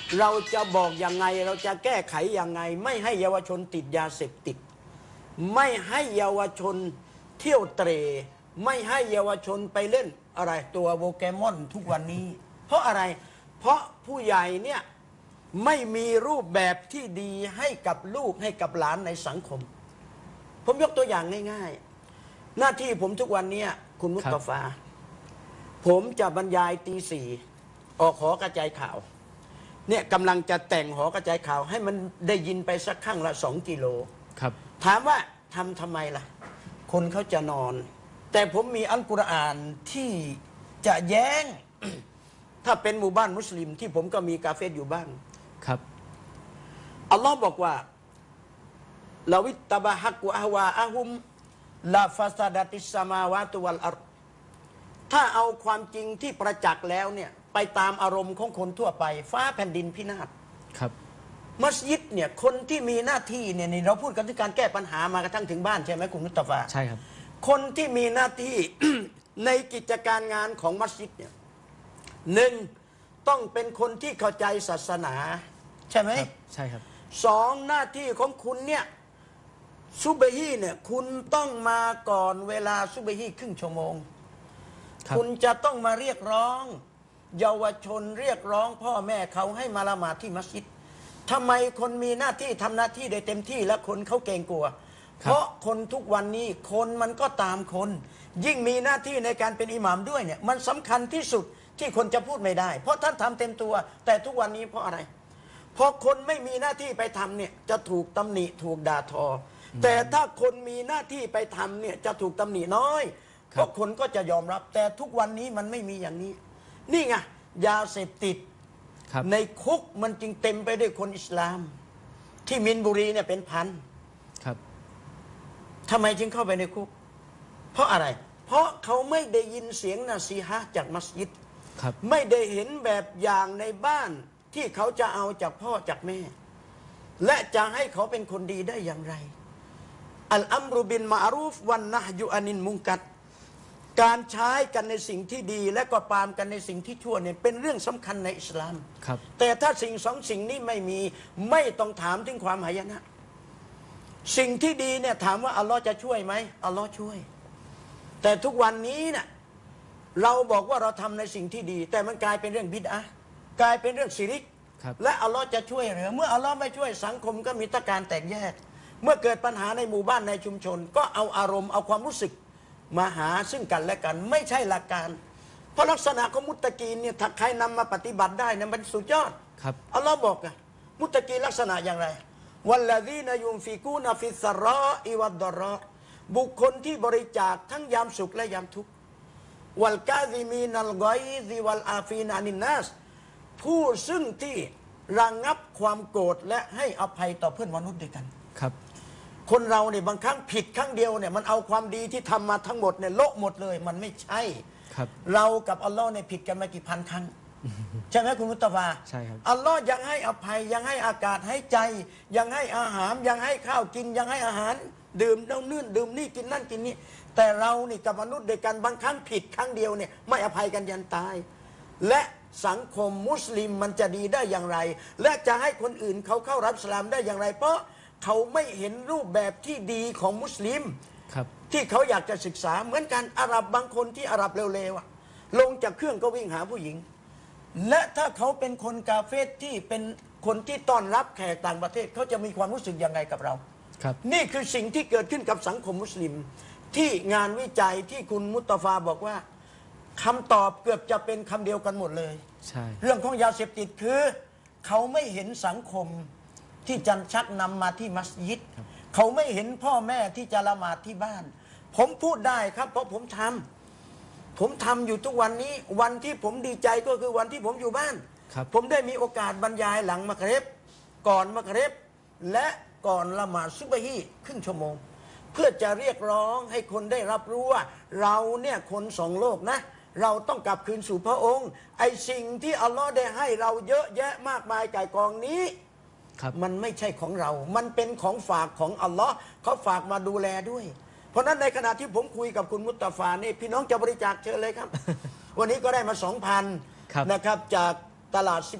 เราจะบอกยังไงเราจะแก้ไขยังไงไม่ให้เยาวชนติดยาเสพติดไม่ให้เยาวชนเที่ยวเตร่ไม่ให้เยาวชนไปเล่นอะไรตัวโปเกมอนทุกวันนี้เพราะอะไรเพราะผู้ใหญ่เนี่ยไม่มีรูปแบบที่ดีให้กับลูกให้กับหลานในสังคมผมยกตัวอย่างง่ายๆหน้าที่ผมทุกวันนี้คุณมุตตฟาผมจะบรรยายตีสี่ออกหอกระจายข่าวเนี่ยกำลังจะแต่งหอกระจายข่าวให้มันได้ยินไปสักครั้งละสองกิโลครับถามว่าทำทำไมล่ะคนเขาจะนอนแต่ผมมีอัลกุรอานที่จะแย้ง ถ้าเป็นหมู่บ้านมุสลิมที่ผมก็มีกาเฟสอยู่บ้างครับอัลลอฮ์บอกว่าลาวิตตะบะฮักวะฮวาอะฮุมลาฟาซาดัติสสมาวาตุวัลอัรฎ์ถ้าเอาความจริงที่ประจักษ์แล้วเนี่ยไปตามอารมณ์ของคนทั่วไปฟ้าแผ่นดินพินาศครับมัสยิดเนี่ยคนที่มีหน้าที่เนี่ยเราพูดกันที่การแก้ปัญหามากระทั่งถึงบ้านใช่ไหมคุณมุตตฟาใช่ครับคนที่มีหน้าที่ ในกิจการงานของมัสยิดเนี่ยหนึ่งต้องเป็นคนที่เข้าใจศาสนาใช่ไหมใช่ครับสองหน้าที่ของคุณเนี่ยซุบฮีเนี่ยคุณต้องมาก่อนเวลาซุบฮีครึ่งชั่วโมง คุณจะต้องมาเรียกร้องเยาวชนเรียกร้องพ่อแม่เขาให้มาละหมาดที่มัสยิดทำไมคนมีหน้าที่ทำหน้าที่ได้เต็มที่และคนเขาเกรงกลัวเพราะคนทุกวันนี้คนมันก็ตามคนยิ่งมีหน้าที่ในการเป็นอิหม่ามด้วยเนี่ยมันสำคัญที่สุดที่คนจะพูดไม่ได้เพราะท่านทำเต็มตัวแต่ทุกวันนี้เพราะอะไรเพราะคนไม่มีหน้าที่ไปทำเนี่ยจะถูกตำหนิถูกด่าทอแต่ถ้าคนมีหน้าที่ไปทำเนี่ยจะถูกตำหนิน้อยเพราะคนก็จะยอมรับแต่ทุกวันนี้มันไม่มีอย่างนี้นี่ไงยาเสพติดในคุกมันจึงเต็มไปด้วยคนอิสลามที่มินบุรีเนี่ยเป็นพันครับทำไมจึงเข้าไปในคุกเพราะอะไรเพราะเขาไม่ได้ยินเสียงนาซีฮะจากมัสยิดไม่ได้เห็นแบบอย่างในบ้านที่เขาจะเอาจากพ่อจากแม่และจะให้เขาเป็นคนดีได้อย่างไรอัลอัมรุบินมาอารูฟวันนะฮยุอานินมุงกัดการใช้กันในสิ่งที่ดีและก็ปรามกันในสิ่งที่ชั่วเนี่ยเป็นเรื่องสำคัญในอิสลามแต่ถ้าสิ่งสองสิ่งนี้ไม่มีไม่ต้องถามถึงความหายนะสิ่งที่ดีเนี่ยถามว่าอัลลอฮ์จะช่วยไหมอัลลอฮ์ช่วยแต่ทุกวันนี้เนี่ยเราบอกว่าเราทำในสิ่งที่ดีแต่มันกลายเป็นเรื่องบิดอะห์กลายเป็นเรื่องชิริกและอัลลอฮ์จะช่วยหรือเมื่ออัลลอฮ์ไม่ช่วยสังคมก็มีตะการแตกแยกเมื่อเกิดปัญหาในหมู่บ้านในชุมชนก็เอาอารมณ์เอาความรู้สึกมาหาซึ่งกันและกันไม่ใช่หลักการเพราะลักษณะของมุตตะกีนเนี่ยถ้าใครนำมาปฏิบัติได้เนี่ยมันสุดยอดอัลลอฮ์บอกอะมุตตะกีนลักษณะอย่างไรวัลลซีนยุนฟิกูนฟิสรออิวัดดรอบุคคลที่บริจาคทั้งยามสุขและยามทุกข์วัลกาซิมีนัลกอยซิวัลอาฟีนานินนัสผู้ซึ่งที่ระงับความโกรธและให้อภัยต่อเพื่อนมนุษย์ด้วยกันครับคนเราเนี่ยบางครั้งผิดครั้งเดียวเนี่ยมันเอาความดีที่ทำมาทั้งหมดเนี่ยโละหมดเลยมันไม่ใช่ครับเรากับอัลลอฮ์เนี่ยผิดกันมากี่พันครั้งใช่ไหมคุณมุตตะฟาใช่ครับอัลลอฮ์ยังให้อภัยยังให้อากาศให้ใจยังให้อาหารยังให้ข้าวกินยังให้อาหารดื่มเน่านื่นดื่มนี่กินนั่นกินนี่แต่เรานี่กับมนุษย์ด้วยกันบางครั้งผิดครั้งเดียวเนี่ยไม่อภัยกันยันตายและสังคมมุสลิมมันจะดีได้อย่างไรและจะให้คนอื่นเขาเข้ารับอิสลามได้อย่างไรเพราะเขาไม่เห็นรูปแบบที่ดีของมุสลิมที่เขาอยากจะศึกษาเหมือนกันอาหรับบางคนที่อาหรับเร็วๆลงจากเครื่องก็วิ่งหาผู้หญิงและถ้าเขาเป็นคนกาเฟรที่เป็นคนที่ต้อนรับแขกต่างประเทศเขาจะมีความรู้สึกยังไงกับเราครับนี่คือสิ่งที่เกิดขึ้นกับสังคมมุสลิมที่งานวิจัยที่คุณมุตตะฟาบอกว่าคำตอบเกือบจะเป็นคำเดียวกันหมดเลยใช่เรื่องของยาเสพติดคือเขาไม่เห็นสังคมที่จะชักนำมาที่มัสยิดเขาไม่เห็นพ่อแม่ที่จะละหมาดที่บ้านผมพูดได้ครับเพราะผมทำผมทำอยู่ทุกวันนี้วันที่ผมดีใจก็คือวันที่ผมอยู่บ้านผมได้มีโอกาสบรรยายหลังมักริบก่อนมักริบและก่อนละหมาดซุบฮีครึ่งชั่วโมงเพื่อจะเรียกร้องให้คนได้รับรู้ว่าเราเนี่ยคนสองโลกนะเราต้องกลับคืนสู่พระองค์ไอสิ่งที่อัลลอฮ์ได้ให้เราเยอะแยะมากมายไก่กองนี้มันไม่ใช่ของเรามันเป็นของฝากของอัลลอฮ์เขาฝากมาดูแลด้วยเพราะนั้นในขณะที่ผมคุยกับคุณมุตตะฟานี่พี่น้องจะบริจาคเชิญเลยครับ วันนี้ก็ได้มา สองพัน นะครับจากตลาดสิบหก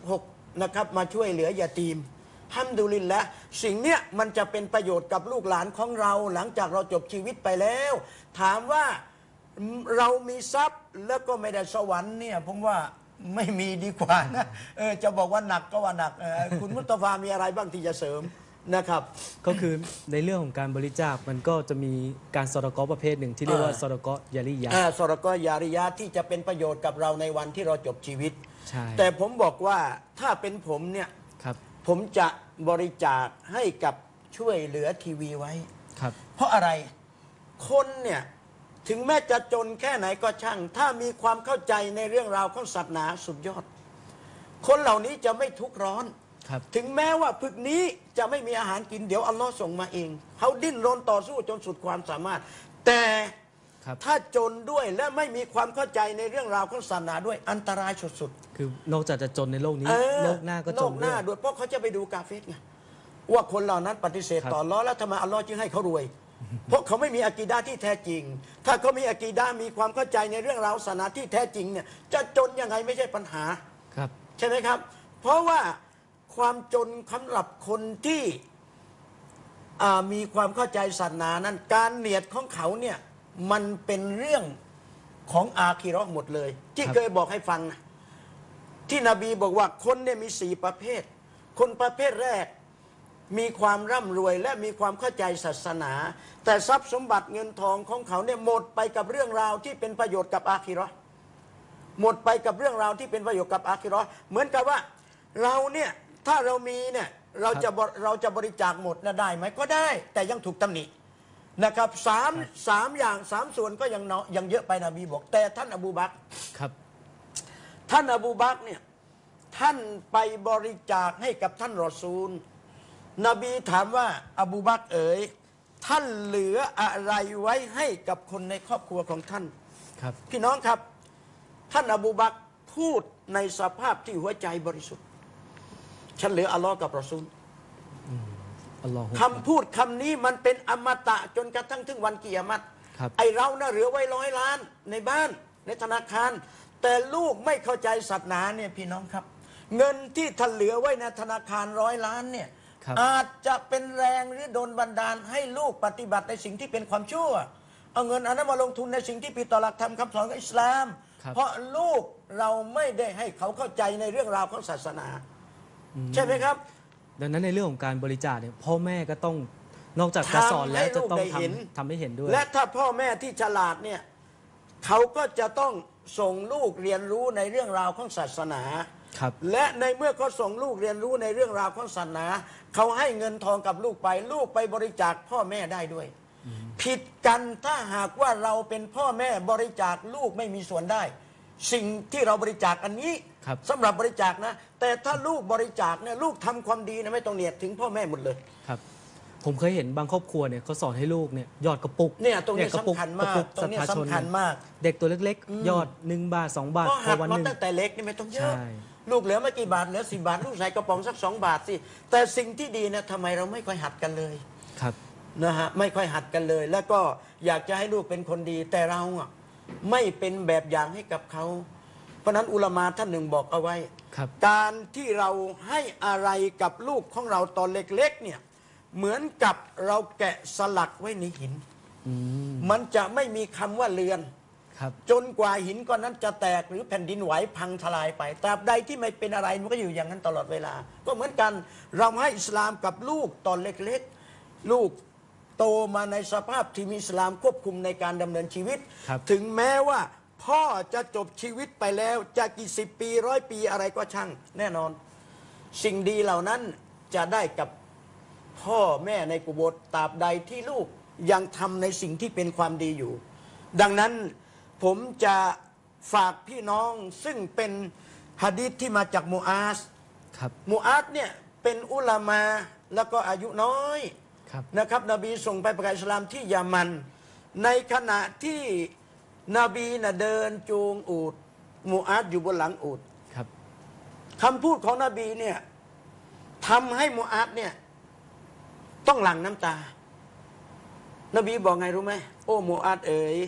นะครับมาช่วยเหลือยาตีมฮัมดุลิลละสิ่งเนี้ยมันจะเป็นประโยชน์กับลูกหลานของเราหลังจากเราจบชีวิตไปแล้ว ถามว่าเรามีทรัพย์แล้วก็ไม่ได้สวรรค์เนี่ยผมว่าไม่มีดีกว่านะเออจะบอกว่าหนักก็ว่าหนักคุณมุตตะฟามีอะไรบ้างที่จะเสริมนะครับก็คือในเรื่องของการบริจาคมันก็จะมีการสอดกอประเภทหนึ่งที่เรียกว่าสอดกอยาริยะสอดกอยาริยะที่จะเป็นประโยชน์กับเราในวันที่เราจบชีวิตใช่แต่ผมบอกว่าถ้าเป็นผมเนี่ยครับผมจะบริจาคให้กับช่วยเหลือทีวีไว้ครับเพราะอะไรคนเนี่ยถึงแม้จะจนแค่ไหนก็ช่าง ถ้ามีความเข้าใจในเรื่องราวของศาสนาสุดยอดคนเหล่านี้จะไม่ทุกข์ร้อนถึงแม้ว่าพึกนี้จะไม่มีอาหารกินเดี๋ยวอัลลอฮ์ส่งมาเองเขาดิ้นรนต่อสู้จนสุดความสามารถแต่ถ้าจนด้วยและไม่มีความเข้าใจในเรื่องราวของศาสนาด้วยอันตรายสุดๆคือนอกจากจะจนในโลกนี้โลกหน้าก็จนด้วยโลกหน้าด้วยเพราะเขาจะไปดูกาเฟรไงว่าคนเหล่านั้นปฏิเสธต่ออัลลอฮ์แล้วทำไมอัลลอฮ์จึงให้เขารวยเพราะเขาไม่มีอะกีดะห์ที่แท้จริงถ้าเขามีอะกีดะห์มีความเข้าใจในเรื่องราวศาสนาที่แท้จริงเนี่ยจะจนยังไงไม่ใช่ปัญหาครับใช่ไหมครับเพราะว่าความจนสำหรับคนที่มีความเข้าใจศาสนานั้นการเนียดของเขาเนี่ยมันเป็นเรื่องของอาคีเราะห์หมดเลยที่เคยบอกให้ฟังนะที่นบีบอกว่าคนเนี่ยมีสี่ประเภทคนประเภทแรกมีความร่ำรวยและมีความเข้าใจศาสนาแต่ทรัพย์สมบัติเงินทองของเขาเนี่ยหมดไปกับเรื่องราวที่เป็นประโยชน์กับอาคีเราะห์หมดไปกับเรื่องราวที่เป็นประโยชน์กับอาคีเราะห์เหมือนกับว่าเราเนี่ยถ้าเรามีเนี่ยเราจะเราจะบริจาคหมดนะได้ไหมก็ได้แต่ยังถูกตำหนินะครับสามสามอย่างสามส่วนก็ยังเนาะยังเยอะไปนบีบอกแต่ท่านอบูบักรครับท่านอบูบักรเนี่ยท่านไปบริจาคให้กับท่านรอซูลนบีถามว่าอบูบักรเอ๋ยท่านเหลืออะไรไว้ให้กับคนในครอบครัวของท่านครับพี่น้องครับท่านอบูบักรพูดในสภาพที่หัวใจบริสุทธิ์ฉันเหลืออัลลอฮ์กับรอซูลคำพูดคำนี้มันเป็นอมตะจนกระทั่งถึงวันกิยามะฮ์ไอเราน่ะเหลือไว้ร้อยล้านในบ้านในธนาคารแต่ลูกไม่เข้าใจศาสนาเนี่ยพี่น้องครับเงินที่ท่านเหลือไว้ในธนาคารร้อยล้านเนี่ยอาจจะเป็นแรงหรือโดนบันดาลให้ลูกปฏิบัติในสิ่งที่เป็นความชั่วเอาเงินอันนั้นมาลงทุนในสิ่งที่ผิดต่อหลักธรรมคำสอนของอิสลามเพราะลูกเราไม่ได้ให้เขาเข้าใจในเรื่องราวของศาสนาใช่ไหมครับดังนั้นในเรื่องของการบริจาคเนี่ยพ่อแม่ก็ต้องนอกจากจะสอนแล้วจะต้องทำทำให้เห็นด้วยและถ้าพ่อแม่ที่ฉลาดเนี่ยเขาก็จะต้องส่งลูกเรียนรู้ในเรื่องราวของศาสนาครับและในเมื่อเขาส่งลูกเรียนรู้ในเรื่องราวของศาสนาเขาให้เงินทองกับลูกไปลูกไปบริจาคพ่อแม่ได้ด้วยผิดกันถ้าหากว่าเราเป็นพ่อแม่บริจาคลูกไม่มีส่วนได้สิ่งที่เราบริจาคอันนี้สำหรับบริจาคนะแต่ถ้าลูกบริจาคเนี่ยลูกทำความดีนะไม่ต้องเนียดถึงพ่อแม่หมดเลยครับผมเคยเห็นบางครอบครัวเนี่ยเขาสอนให้ลูกเนี่ยยอดกระปุกเนี่ยตรงนี้สำคัญมากตรงนี้สำคัญมากเด็กตัวเล็กๆยอดหนึ่งบาทสองบาทพอวันหนึ่งตั้งแต่เล็กนี่ไม่ต้องเยอะลูกเหลือไม่กี่บาทเหลือสิบบาทลูกใส่กระป๋องสักสองบาทสิแต่สิ่งที่ดีนะทำไมเราไม่ค่อยหัดกันเลยครับนะฮะไม่ค่อยหัดกันเลย แล้วก็อยากจะให้ลูกเป็นคนดีแต่เราอ่ะไม่เป็นแบบอย่างให้กับเขาเพราะนั้นอุลามาท่านหนึ่งบอกเอาไว้การที่เราให้อะไรกับลูกของเราตอนเล็กๆเนี่ยเหมือนกับเราแกะสลักไว้ในหินมันจะไม่มีคำว่าเรือนจนกว่าหินก้อนนั้นจะแตกหรือแผ่นดินไหวพังทลายไปตราบใดที่ไม่เป็นอะไรมันก็อยู่อย่างนั้นตลอดเวลาก็เหมือนกันเราให้อิสลามกับลูกตอนเล็กๆลูกโตมาในสภาพที่มีอิสลามควบคุมในการดำเนินชีวิตถึงแม้ว่าพ่อจะจบชีวิตไปแล้วจะกี่สิบปีร้อยปีอะไรก็ช่างแน่นอนสิ่งดีเหล่านั้นจะได้กับพ่อแม่ในกุโบร์ตราบใดที่ลูกยังทำในสิ่งที่เป็นความดีอยู่ดังนั้นผมจะฝากพี่น้องซึ่งเป็นหะดีษที่มาจากมูอาซมูอาซเนี่ยเป็นอุลามาแล้วก็อายุน้อยนะครับนบีส่งไปประกาศอิสลามที่ยามันในขณะที่นบีน่ะเดินจูงอูฐมูอาซอยู่บนหลังอูฐคำพูดของนบีเนี่ยทำให้มูอาซเนี่ยต้องหลั่งน้ำตานบีบอกไงรู้ไหมโอ้มูอาซเอ๋ย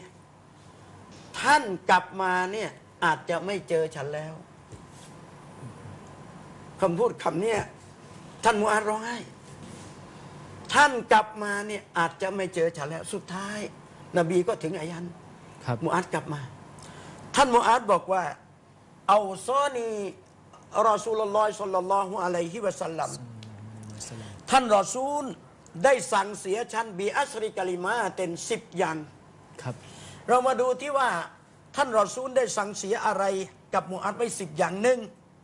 ท่านกลับมาเนี่ยอาจจะไม่เจอฉันแล้วคำพูดคำนี้ท่านมูอาซร้องไห้ท่านกลับมาเนี่ยอาจจะไม่เจอฉันแล้วสุดท้ายนบีก็ถึงอายันครับมูอาซกลับมา ท่านมูอาซบอกว่าเอาซอนีรอซูลุลลอฮิศ็อลลัลลอฮุอะลัยฮิวะซัลลัมท่านรอซูลได้สั่งเสียฉันบีอัสริกะลิมาเต็นสิบอย่างครับเรามาดูที่ว่าท่านรอซูลได้สั่งเสียอะไรกับมูอาซไว้สิบอย่างหนึ่ง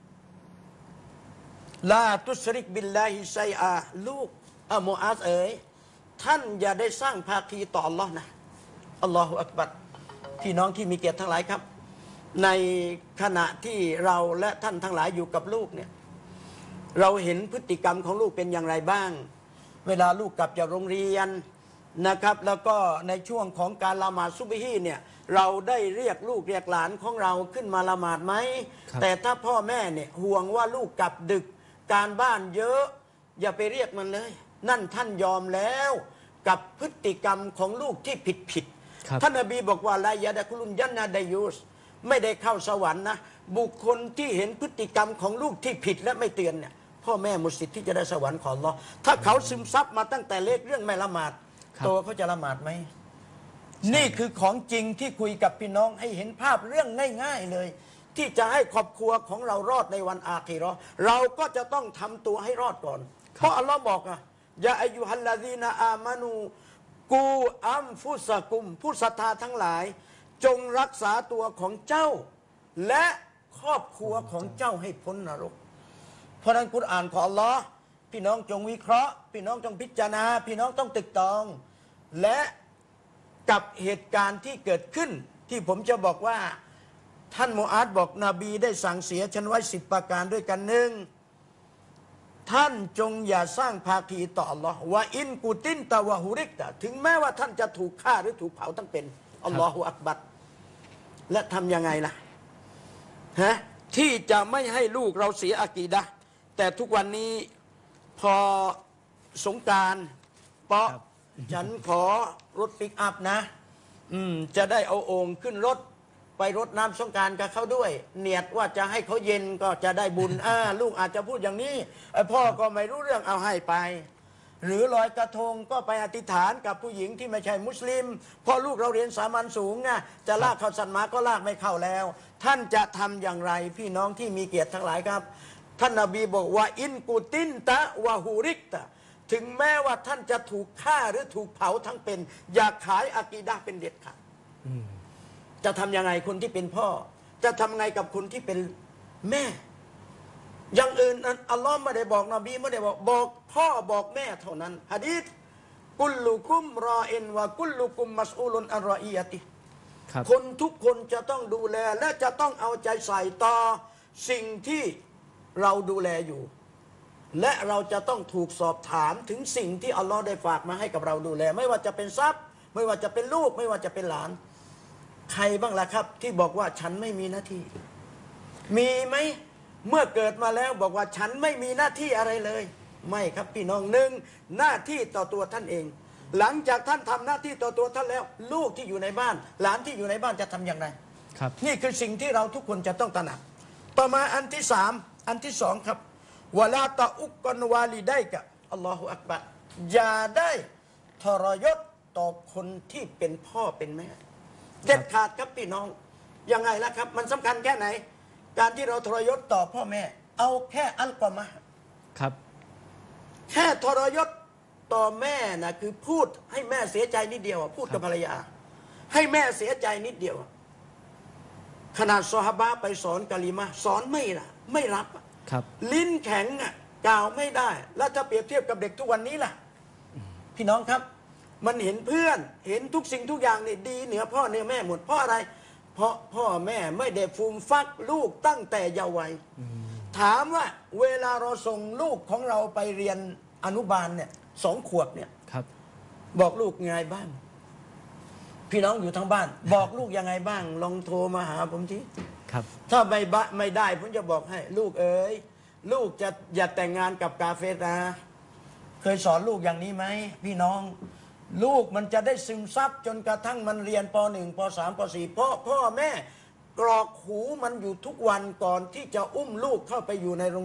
ลาตุสริกบิลลาฮิชัยอาลูกอะมูอาซเอ๋ยท่านอย่าได้สร้างภาคีต่ออัลลอฮ์นะอัลลอฮฺอักบัรพี่น้องที่มีเกียรติทั้งหลายครับในขณะที่เราและท่านทั้งหลายอยู่กับลูกเนี่ยเราเห็นพฤติกรรมของลูกเป็นอย่างไรบ้าง เวลาลูกกลับจากโรงเรียนนะครับแล้วก็ในช่วงของการละหมาดซุบฮีเนี่ยเราได้เรียกลูกเรียกหลานของเราขึ้นมาละหมาดไหมแต่ถ้าพ่อแม่เนี่ยห่วงว่าลูกกลับดึกการบ้านเยอะอย่าไปเรียกมันเลยนั่นท่านยอมแล้วกับพฤติกรรมของลูกที่ผิดผิดท่านนบีบอกว่าลายาดะคุลุนยันนาไดยูสไม่ได้เข้าสวรรค์นะบุคคลที่เห็นพฤติกรรมของลูกที่ผิดและไม่เตือนเนี่ยพ่อแม่มุสิทธิ์ที่จะได้สวรรค์ของอัลเลาะห์ถ้าเขาซึมซับมาตั้งแต่เล็กเรื่องไม่ละหมาดโตเขาจะละหมาดไหมนี่คือของจริงที่คุยกับพี่น้องให้เห็นภาพเรื่องง่ายๆเลยที่จะให้ครอบครัวของเรารอดในวันอาคีเราะห์เราก็จะต้องทำตัวให้รอดก่อนเพราะอัลลอฮ์บอกอะยาอายุฮัลลาดีนาอามานูกูอัมฟุสกุมผู้ศรัทธาทั้งหลายจงรักษาตัวของเจ้าและครอบครัวของเจ้าให้พ้นนรกเพราะนั้นกุรอานของอัลลอฮ์พี่น้องจงวิเคราะห์พี่น้องจงพิจารณาพี่น้องต้องตึกตองและกับเหตุการณ์ที่เกิดขึ้นที่ผมจะบอกว่าท่านมูอาซบอกนบีได้สั่งเสียฉันไว้สิบประการด้วยกันหนึ่งท่านจงอย่าสร้างภาคีต่ออัลลอฮ์ว่าอินกุตินตะวะฮุริกตะถึงแม้ว่าท่านจะถูกฆ่าหรือถูกเผาทั้งเป็นอัลลอฮฺอักบัรและทำยังไงล่ะฮะที่จะไม่ให้ลูกเราเสียอากีดะห์แต่ทุกวันนี้พอสงกรานต์เปาะฉันขอรถปิกอัพนะอืมจะได้เอาโอ่งขึ้นรถไปรดน้ำสงกรานต์กับเขาด้วยเนียดว่าจะให้เขาเย็นก็จะได้บุญอ่าลูกอาจจะพูดอย่างนี้ไอ้พ่อก็ไม่รู้เรื่องเอาให้ไปหรือลอยกระทงก็ไปอธิษฐานกับผู้หญิงที่ไม่ใช่มุสลิมพอลูกเราเรียนสามัญสูงไงจะลากเข้าสันมาก็ลากไม่เข้าแล้วท่านจะทำอย่างไรพี่น้องที่มีเกียรติทั้งหลายครับท่านนบีบอกว่าอินกุตินตะวะฮูริกตะถึงแม้ว่าท่านจะถูกฆ่าหรือถูกเผาทั้งเป็นอย่าขายอากีดะห์เป็นเด็ดขาดจะทำยังไงคนที่เป็นพ่อจะทำไงกับคนที่เป็นแม่อย่างอื่นอัลลอฮ์ไม่ได้บอกนบีไม่ได้บอกบอกพ่อบอกแม่เท่านั้นหะดีษกุลลุกุมรออินวะกุลลุกุมมัสอูลุนอันรออียะติคนทุกคนจะต้องดูแลและจะต้องเอาใจใส่ต่อสิ่งที่เราดูแลอยู่และเราจะต้องถูกสอบถามถึงสิ่งที่อัลลอฮ์ได้ฝากมาให้กับเราดูแลไม่ว่าจะเป็นทรัพย์ไม่ว่าจะเป็นลูกไม่ว่าจะเป็นหลานใครบ้างล่ะครับที่บอกว่าฉันไม่มีหน้าที่มีไหมเมื่อเกิดมาแล้วบอกว่าฉันไม่มีหน้าที่อะไรเลยไม่ครับพี่น้องหนึ่งหน้าที่ต่อตัวท่านเองหลังจากท่านทำหน้าที่ต่อตัวท่านแล้วลูกที่อยู่ในบ้านหลานที่อยู่ในบ้านจะทำอย่างไรครับนี่คือสิ่งที่เราทุกคนจะต้องตระหนักต่อมาอันที่สามอันที่สองครับวะลาตะอุกกอนวาลิได้กะอัลลอฮฺอักบัรอย่าได้ทรยศต่อคนที่เป็นพ่อเป็นแม่เด็ดขาดครับพี่น้องยังไงล่ะครับมันสำคัญแค่ไหนการที่เราทรยศต่อพ่อแม่เอาแค่อัลกอมะครับแค่ทรยศต่อแม่นะคือพูดให้แม่เสียใจนิดเดียวพูดกับภรรยาให้แม่เสียใจนิดเดียวขนาดซอฮาบะไปสอนกะลิมะสอนไม่ละไม่รับครับลิ้นแข็งอ่ะกล่าวไม่ได้แล้วจะเปรียบเทียบกับเด็กทุกวันนี้ล่ะพี่น้องครับมันเห็นเพื่อนเห็นทุกสิ่งทุกอย่างนี่ดีเหนือพ่อเหนือแม่หมดเพราะอะไรเพราะพ่อแม่ไม่ได้ฟูมฟักลูกตั้งแต่เยาว์วัยถามว่าเวลาเราส่งลูกของเราไปเรียนอนุบาลเนี่ยสองขวบเนี่ยครับบอกลูกยังไงบ้างพี่น้องอยู่ทั้งบ้านบอกลูกยังไงบ้างลองโทรมาหาผมทีครับถ้าไม่บะไม่ได้ผมจะบอกให้ลูกเอ๋ยลูกจะอย่าแต่งงานกับกาเฟรนะเคยสอนลูกอย่างนี้ไหมพี่น้องลูกมันจะได้ซึมซับจนกระทั่งมันเรียนปหนึ่งปสามปสี่เพราะพ่อแม่กรอกหูมันอยู่ทุกวันก่อนที่จะอุ้มลูกเข้าไปอยู่ในโรง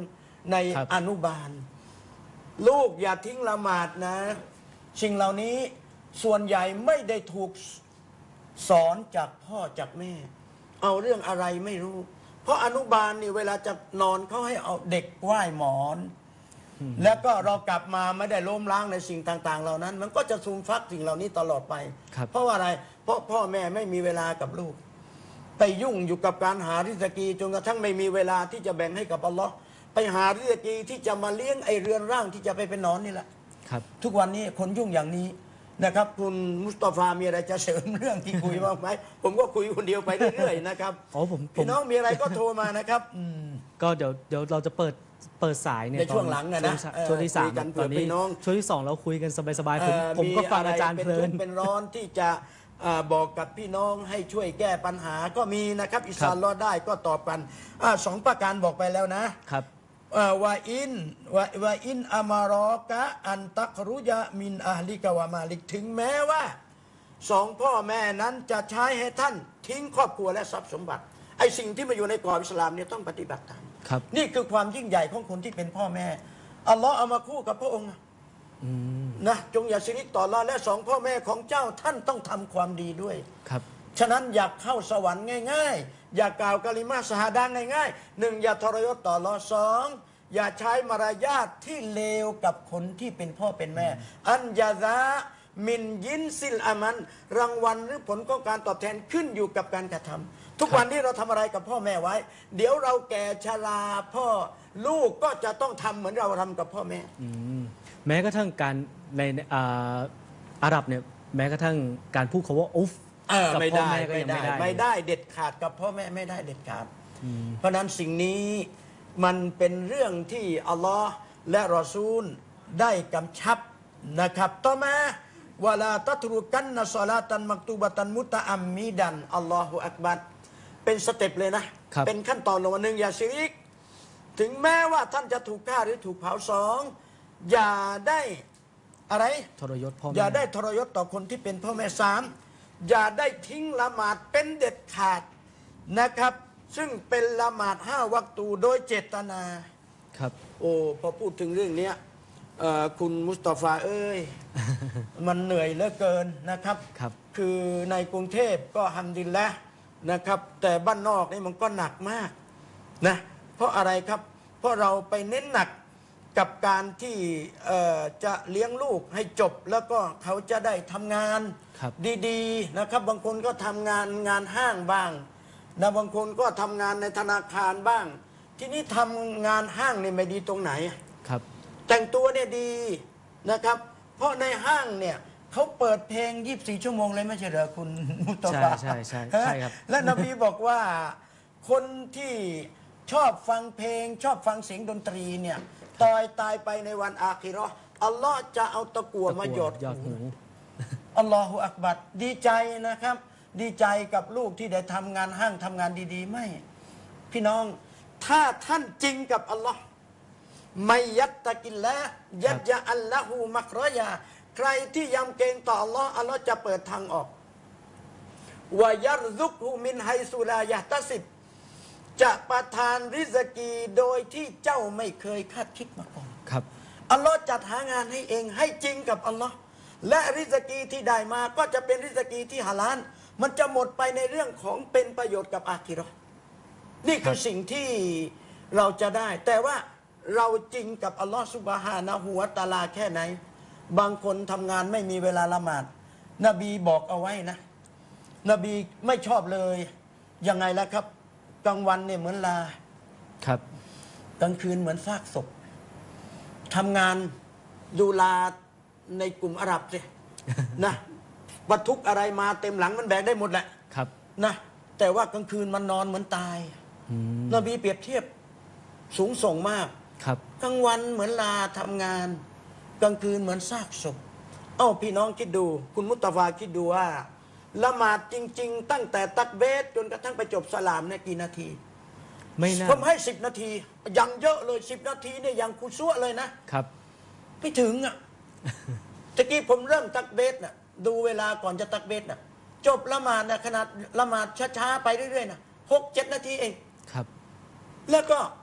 ในครับอนุบาล ลูกอย่าทิ้งละหมาดนะ สิ่งเหล่านี้ส่วนใหญ่ไม่ได้ถูกสอนจากพ่อจากแม่ เอาเรื่องอะไรไม่รู้ เพราะอนุบาลนี่เวลาจะนอนเขาให้เอาเด็กไหว้หมอน แล้วก็เรากลับมาไม่ได้ล้มล้างในสิ่งต่าง ๆ เหล่านั้น มันก็จะซูมฟักสิ่งเหล่านี้ตลอดไปครับเพราะว่าอะไร เพราะพ่อแม่ไม่มีเวลากับลูก ไปยุ่งอยู่กับการหาริสกีจนกระทั่งไม่มีเวลาที่จะแบ่งให้กับอัลลอฮ์ไปหาริสกีที่จะมาเลี้ยงไอเรือนร่างที่จะไปเป็นนอนนี่แหละครับทุกวันนี้คนยุ่งอย่างนี้นะครับ คุณมุสตาฟามีอะไรจะเสริมเรื่องที่คุยบ้างไหมผมก็คุยคนเดียวไปเรื่อยๆนะครับอ๋อผมผมพี่น้องมีอะไรก็โทรมานะครับอืมก็เดี๋ยวเดี๋ยวเราจะเปิดเปิดสายเนี่ยในช่วงตอหลังอะนะช่วงเออช่วงที่สามคุยกันเผื่ตออนนี้พี่น้องช่วงที่สองเราคุยกันสบายๆผมเอ่อผมก็ฟังะไอาจารย์เพลิป็นทุกข์เป็นร้อนที่จะเอ่อบอกกับพี่น้องให้ช่วยแก้ปัญหาก็มีนะครับอิสานรอดได้ก็ตอบกันอ่าสองประการบอกไปแล้วนะครับ เอ่อว่าอินว่าว่าอินอามารอกะอันตักรุยะมินอาลิกะวะมาลิกถึงแม้ว่าสองพ่อแม่นั้นจะใช้ให้ท่านทิ้งครอบครัวและทรัพย์สมบัติไอ้สิ่งที่มาอยู่ในกรอบอิสลามเนี่ยต้องปฏิบัติตามครับนี่คือความยิ่งใหญ่ของคนที่เป็นพ่อแม่อัลลอฮ์เอามาคู่กับพระองค์อืมนะจงอย่าชิริกต่ออัลลอฮ์และสองพ่อแม่ของเจ้าท่านต้องทำความดีด้วยครับฉะนั้นอยากเข้าสวรรค์ง่ายๆ อย่ากล่าวกะลิมาสหาดาง่ายๆหนึ่งอย่าทรยศต่ออัลลอฮ์สองอย่าใช้มารยาทที่เลวกับคนที่เป็นพ่อเป็นแม่ อันยาซามินยินซิลอามันรางวัลหรือผลของการตอบแทนขึ้นอยู่กับการกระทำทุกวันนี้เราทำอะไรกับพ่อแม่ไว้ เดี๋ยวเราแก่ชราพ่อลูกก็จะต้องทำเหมือนเราทำกับพ่อแม่อืมแม้กระทั่งการในอ่าอาหรับเนี่ยแม้กระทั่งการพูดคำว่าอุฟเออกับไม่พ่อได้แม่ก็ไม่ยังได้ไม่ได้ไม่ได้เด็ดขาดกับพ่อแม่ไม่ได้เด็ดขาด เพราะฉะนั้นสิ่งนี้มันเป็นเรื่องที่อัลลอฮ์และรอซูลได้กำชับนะครับ ต่อมาวะลาตัตรุกันนะศอลาตันมักตูบะตันมุตะอัมมีดันอัลลอฮฺอักบัรเป็นสเต็ปเลยนะครับเป็นขั้นตอนลงมาหนึ่งอย่าชิริก ถึงแม้ว่าท่านจะถูกฆ่าหรือถูกเผาสองอย่าได้อะไรทรยศพ่อแม่อย่าได้ทรยศต่อคนที่เป็นพ่อแม่สามอย่าได้ทิ้งละหมาดเป็นเด็ดขาดนะครับ ซึ่งเป็นละหมาดห้าวักตูโดยเจตนาครับโอ้พอพูดถึงเรื่องเนี้ยเอ่อคุณมุสตาฟาเอ้ย มันเหนื่อยเหลือเกินนะครับครับคือในกรุงเทพก็ฮัมดิลละห์นะครับ แต่บ้านนอกนี่มันก็หนักมากนะเพราะอะไรครับ เพราะเราไปเน้นหนักกับการที่เอ่อจะเลี้ยงลูกให้จบ แล้วก็เขาจะได้ทำงานครับดีๆนะครับ บางคนก็ทำงานงานห้างบ้างนะบางคนก็ทำงานในธนาคารบ้าง ทีนี้ทำงานห้างนี่ไม่ดีตรงไหนครับแต่งตัวเนี่ยดีนะครับ เพราะในห้างเนี่ยเขาเปิดเพลงยี่สิบสี่ชั่วโมงเลยไม่ใช่เหรอคุณมุตฟาใช่ใช่ใช่ใช่ครับและนบีบอกว่าคนที่ชอบฟังเพลง ชอบฟังเสียงดนตรีเนี่ยตายตายไปในวันอาคิเราะห์อัลลอฮ์จะเอาตะกั่วมาหยดยอดหูอัลลอฮฺอักบัรดีใจนะครับ ดีใจกับลูกที่ได้ทำงานห้างทำงานดีๆ ไม่ พี่น้องถ้าท่านจริงกับอัลลอฮ์ไม่ยัตตะกินละยัตยะอัลละหูมักรอยาใครที่ยำเกรงต่ออัลลอฮ์อัลลอฮ์จะเปิดทางออกวายัรซุกหูมินไฮสุลายะตัสิบจะประทานริสกีโดยที่เจ้าไม่เคยคาดคิดมาก่อนครับอัลลอฮ์จัดหางานให้เองให้จริงกับอัลลอฮ์และริสกีที่ได้มาก็จะเป็นริสกีที่ฮาลาลมันจะหมดไปในเรื่องของเป็นประโยชน์กับอาคิเราะห์นี่คือสิ่งที่เราจะได้ แต่ว่าเราจริงกับอัลลอฮ์ซุบฮานะฮูวะตะอาลาแค่ไหน บางคนทำงานไม่มีเวลาละหมาดนบีบอกเอาไว้นะ นบีไม่ชอบเลยยังไงล่ะครับกลางวันเนี่ยเหมือนลาครับกลางคืนเหมือนซากศพทำงานดูลาในกลุ่มอาหรับสิ นะบรรทุกอะไรมาเต็มหลังมันแบกได้หมดแหละครับนะแต่ว่ากลางคืนมันนอนเหมือนตายอืมนบีเปรียบเทียบสูงส่งมากครับกลางวันเหมือนลาทำงาน กลางคืนเหมือนซากศพเอ้าพี่น้องคิดดู คุณมุตตะฟาคิดดูว่าละหมาดจริง ๆ ตั้งแต่ตักเบสจนกระทั่งไปจบสลามเนี่ยกี่นาทีไม่น่าผมให้สิบนาทียังเยอะเลยสิบนาทีเนี่ยยังคุซัวเลยนะครับ ไม่ถึงอ่ะ ตะกี้ผมเริ่มตักเบสน่ะดูเวลาก่อนจะตักเบสน่ะจบละหมาดนะขนาดละหมาดช้าๆไปเรื่อยๆนะหกเจ็ดนาทีเองครับแล้วก็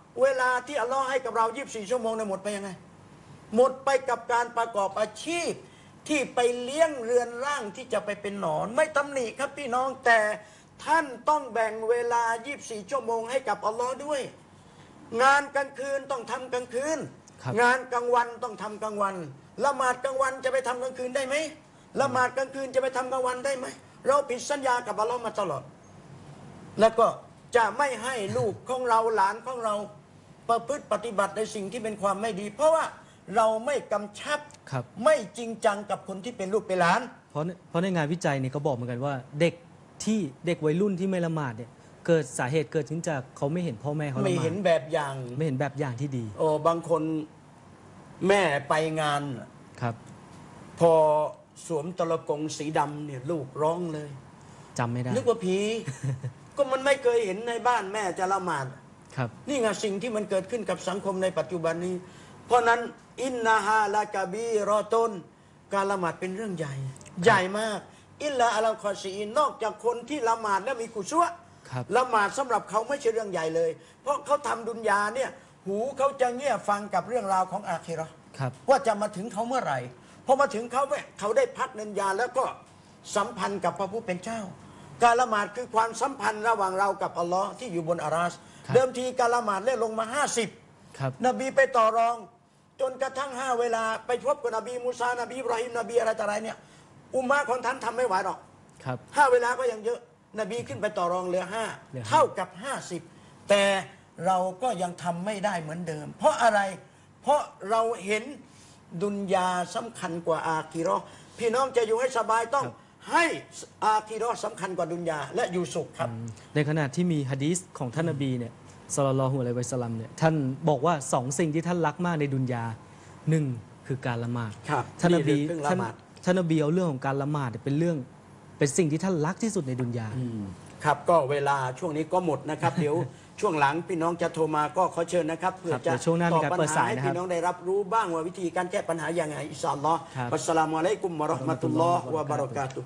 เวลาที่อัลลอฮ์ให้กับเรายี่สิบสี่ชั่วโมงเนี่ยหมดไปยังไงหมดไปกับการประกอบอาชีพที่ไปเลี้ยงเรือนร่างที่จะไปเป็นหนอนไม่ตำหนิครับพี่น้องแต่ท่านต้องแบ่งเวลายี่สิบสี่ชั่วโมงให้กับอัลลอฮ์ด้วยงานกลางคืนต้องทำกลางคืนงานกลางวันต้องทำกลางวันละหมาดกลางวันจะไปทำกลางคืนได้ไหมละหมาดกลางคืนจะไปทำกลางวันได้ไหมเราผิดสัญญากับอัลลอฮ์มาตลอดแล้วก็จะไม่ให้ลูกของเราหลานของเราประพฤติปฏิบัติในสิ่งที่เป็นความไม่ดีเพราะว่าเราไม่กำชับไม่จริงจังกับคนที่เป็นลูกเป็นหลานเพราะเพราะในงานวิจัยเนี่ยเขาบอกเหมือนกันว่าเด็กที่เด็กวัยรุ่นที่ไม่ละหมาดเนี่ยเกิดสาเหตุเกิดขึ้นจากเขาไม่เห็นพ่อแม่เขาละหมาดไม่เห็นแบบอย่างไม่เห็นแบบอย่างที่ดีโอ้บางคนแม่ไปงานครับพอสวมตะละกงสีดำเนี่ยลูกร้องเลยจำไม่ได้นึกว่าผี ก็มันไม่เคยเห็นในบ้านแม่จะละหมาดครับนี่ไงสิ่งที่มันเกิดขึ้นกับสังคมในปัจจุบันนี้เพราะนั้นอินนาฮาลากาบีรอตนการละหมาดเป็นเรื่องใหญ่ใหญ่มากอิลลาอัลคอซีนนอกจากคนที่ละหมาดแล้วมีกุศลละหมาดสำหรับเขาไม่ใช่เรื่องใหญ่เลยเพราะเขาทำดุนยาเนี่ยหูเขาจะเงี่ยฟังกับเรื่องราวของอาคิเราะห์ว่าจะมาถึงเขาเมื่อไหร่พอมาถึงเขาเนี่ยเขาได้พักดุนยาแล้วก็สัมพันธ์กับพระผู้เป็นเจ้าการละหมาดคือความสัมพันธ์ระหว่างเรากับอัลลอฮ์ที่อยู่บนอาราชเดิมทีการละหมาดเลื่อนลงมาห้าสิบนบีไปต่อรองจนกระทั่งห้าเวลาไปพบกับนบีมูซานบีอิบราฮิมนบีอะไรต่ออะไรเนี่ยอุมมะของท่านทำไม่ไหวหรอกห้าเวลาก็ยังเยอะนบีขึ้นไปต่อรองเหลือห้าเท่ากับห้าสิบแต่เราก็ยังทำไม่ได้เหมือนเดิมเพราะอะไรเพราะเราเห็นดุนยาสำคัญกว่าอาคิเราะห์พี่น้องจะอยู่ให้สบายต้องให้อาคิเราะห์สำคัญกว่าดุนยาและอยู่สุขครับในขณะที่มีหะดีษของท่านนบีเนี่ยศ็อลลัลลอฮุอะลัยฮิวะซัลลัมเนี่ยท่านบอกว่าสองสิ่งที่ท่านรักมากในดุนยาหนึ่งคือการละหมาดท่านนบีท่านท่านนบีเอาเรื่องของการละหมาดเป็นเรื่องเป็นสิ่งที่ท่านรักที่สุดในดุนยาครับก็เวลาช่วงนี้ก็หมดนะครับ เดี๋ยวช่วงหลังพี่น้องจะโทรมาก็ขอเชิญนะครับเพื่อจะตอบปัญหาให้พี่น้องได้รับรู้บ้างว่าวิธีการแก้ปัญหาอย่างไรอินชาอัลลอฮ์อัสสลามุอะลัยกุมวะเราะห์มะตุลลอฮ์วะบะเราะกาตุฮ์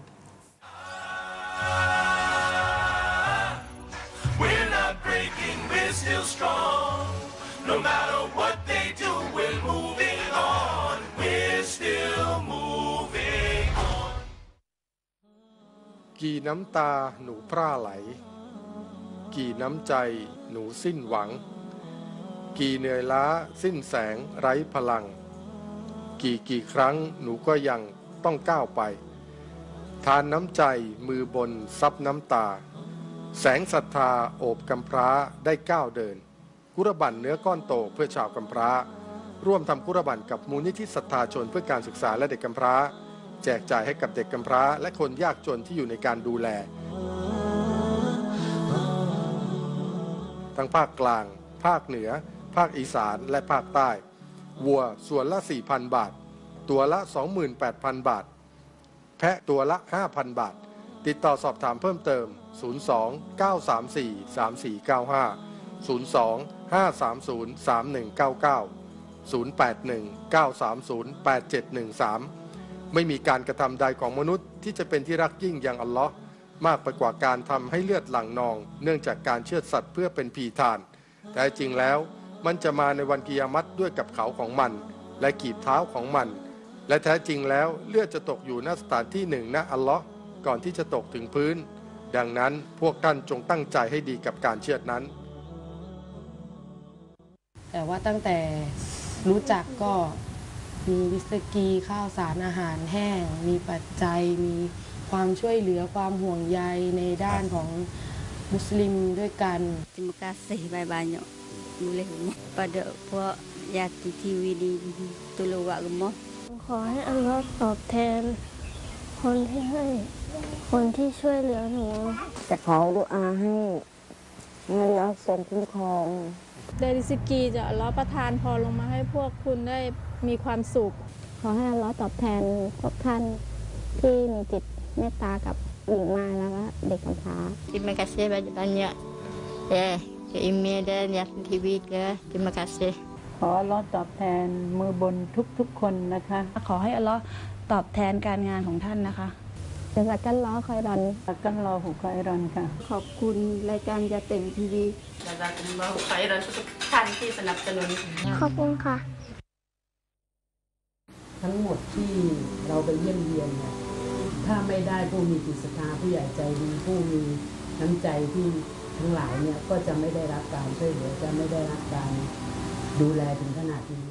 We're not breaking, we're still strong. No matter what they do, we're moving on. We're still moving on. กี่น้ำตาหนูพร่าไหลกี่น้ำใจหนูสิ้นหวังกี่เหนื่อยล้าสิ้นแสงไร้พลังกี่กี่ครั้งหนูก็ยังต้องก้าวไปทานน้ำใจมือบนซับน้ำตาแสงศรัทธาโอบกำพร้าได้ก้าวเดินกุรบันเนื้อก้อนโตเพื่อชาวกำพร้าร่วมทำกุรบันกับมูลนิธิศรัทธาชนเพื่อการศึกษาและเด็กกำพร้าแจกจ่ายให้กับเด็กกำพร้าและคนยากจนที่อยู่ในการดูแลทั้งภาคกลางภาคเหนือภาคอีสานและภาคใต้วัวส่วนละ สี่พัน บาทตัวละ สองหมื่นแปดพัน บาทแพะตัวละ ห้าพัน บาทติดต่อสอบถามเพิ่มเติมศูนย์ สอง เก้า สาม สี่ สาม สี่ เก้า ห้า ศูนย์ สอง ห้า สาม ศูนย์ สาม หนึ่ง เก้า เก้า ศูนย์ แปด หนึ่ง เก้า สาม ศูนย์ แปด เจ็ด หนึ่ง สามไม่มีการกระทำใดของมนุษย์ที่จะเป็นที่รักยิ่งอย่างอัลลอฮ์มากไปกว่าการทำให้เลือดหลั่งนองเนื่องจากการเชือดสัตว์เพื่อเป็นพีทานแต่จริงแล้วมันจะมาในวันกิยามัตด้วยกับเขาของมันและกีบเท้าของมันและแท้จริงแล้วเลือดจะตกอยู่ณสถานที่หนึ่งณอัลลอฮ์ก่อนที่จะตกถึงพื้นดังนั้นพวกท่านจงตั้งใจให้ดีกับการเชือดนั้นแต่ว่าตั้งแต่รู้จักก็มีวิสกีข้าวสารอาหารแห้งมีปัจจัยมีความช่วยเหลือความห่วงใยในด้านของมุสลิมด้วยกัน Terima kasih banyak boleh pada puak yati tiwi di tolong wak gemah ขอให้อัลลอฮ์ตอบแทนคนที่ให้คนที่ช่วยเหลือหนูจะขอดุอาให้ให้อัลลอฮ์ทรงคุ้มครองได้ริสกีจะอัลลอฮ์ประทานพรลงมาให้พวกคุณได้มีความสุขขอให้อัลลอฮ์ตอบแทนพวกท่านที่มีจิตเมตตากับหญิงมาแล้วก็เด็กกำพร้า Terima kasih banyak ya ke email dan ya tivi ke terima kasih ขออัลลอฮ์ตอบแทนมือบนทุกๆคนนะคะขอให้อัลลอฮ์ตอบแทนการงานของท่านนะคะจะสักกันล้อคอยรอนสักกันล้อของคอยรอนค่ะขอบคุณรายการยาเต็มทีวีจะสักกันล้อคอยรอนทุกท่านที่สนับสนุนขอบคุณค่ะทั้งหมดที่เราไปเยี่ยมเยียนเนี่ยถ้าไม่ได้ผู้มีจิตศรัทธาผู้ใหญ่ใจดีผู้มีน้ำใจที่ทั้งหลายเนี่ยก็จะไม่ได้รับการช่วยเหลือจะไม่ได้รับการดูแลถึงขนาดนี้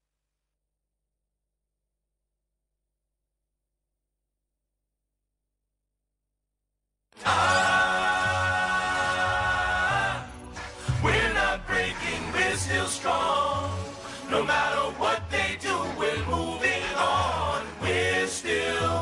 We're not breaking, we're still strong. No matter what they do, we're moving on. We're still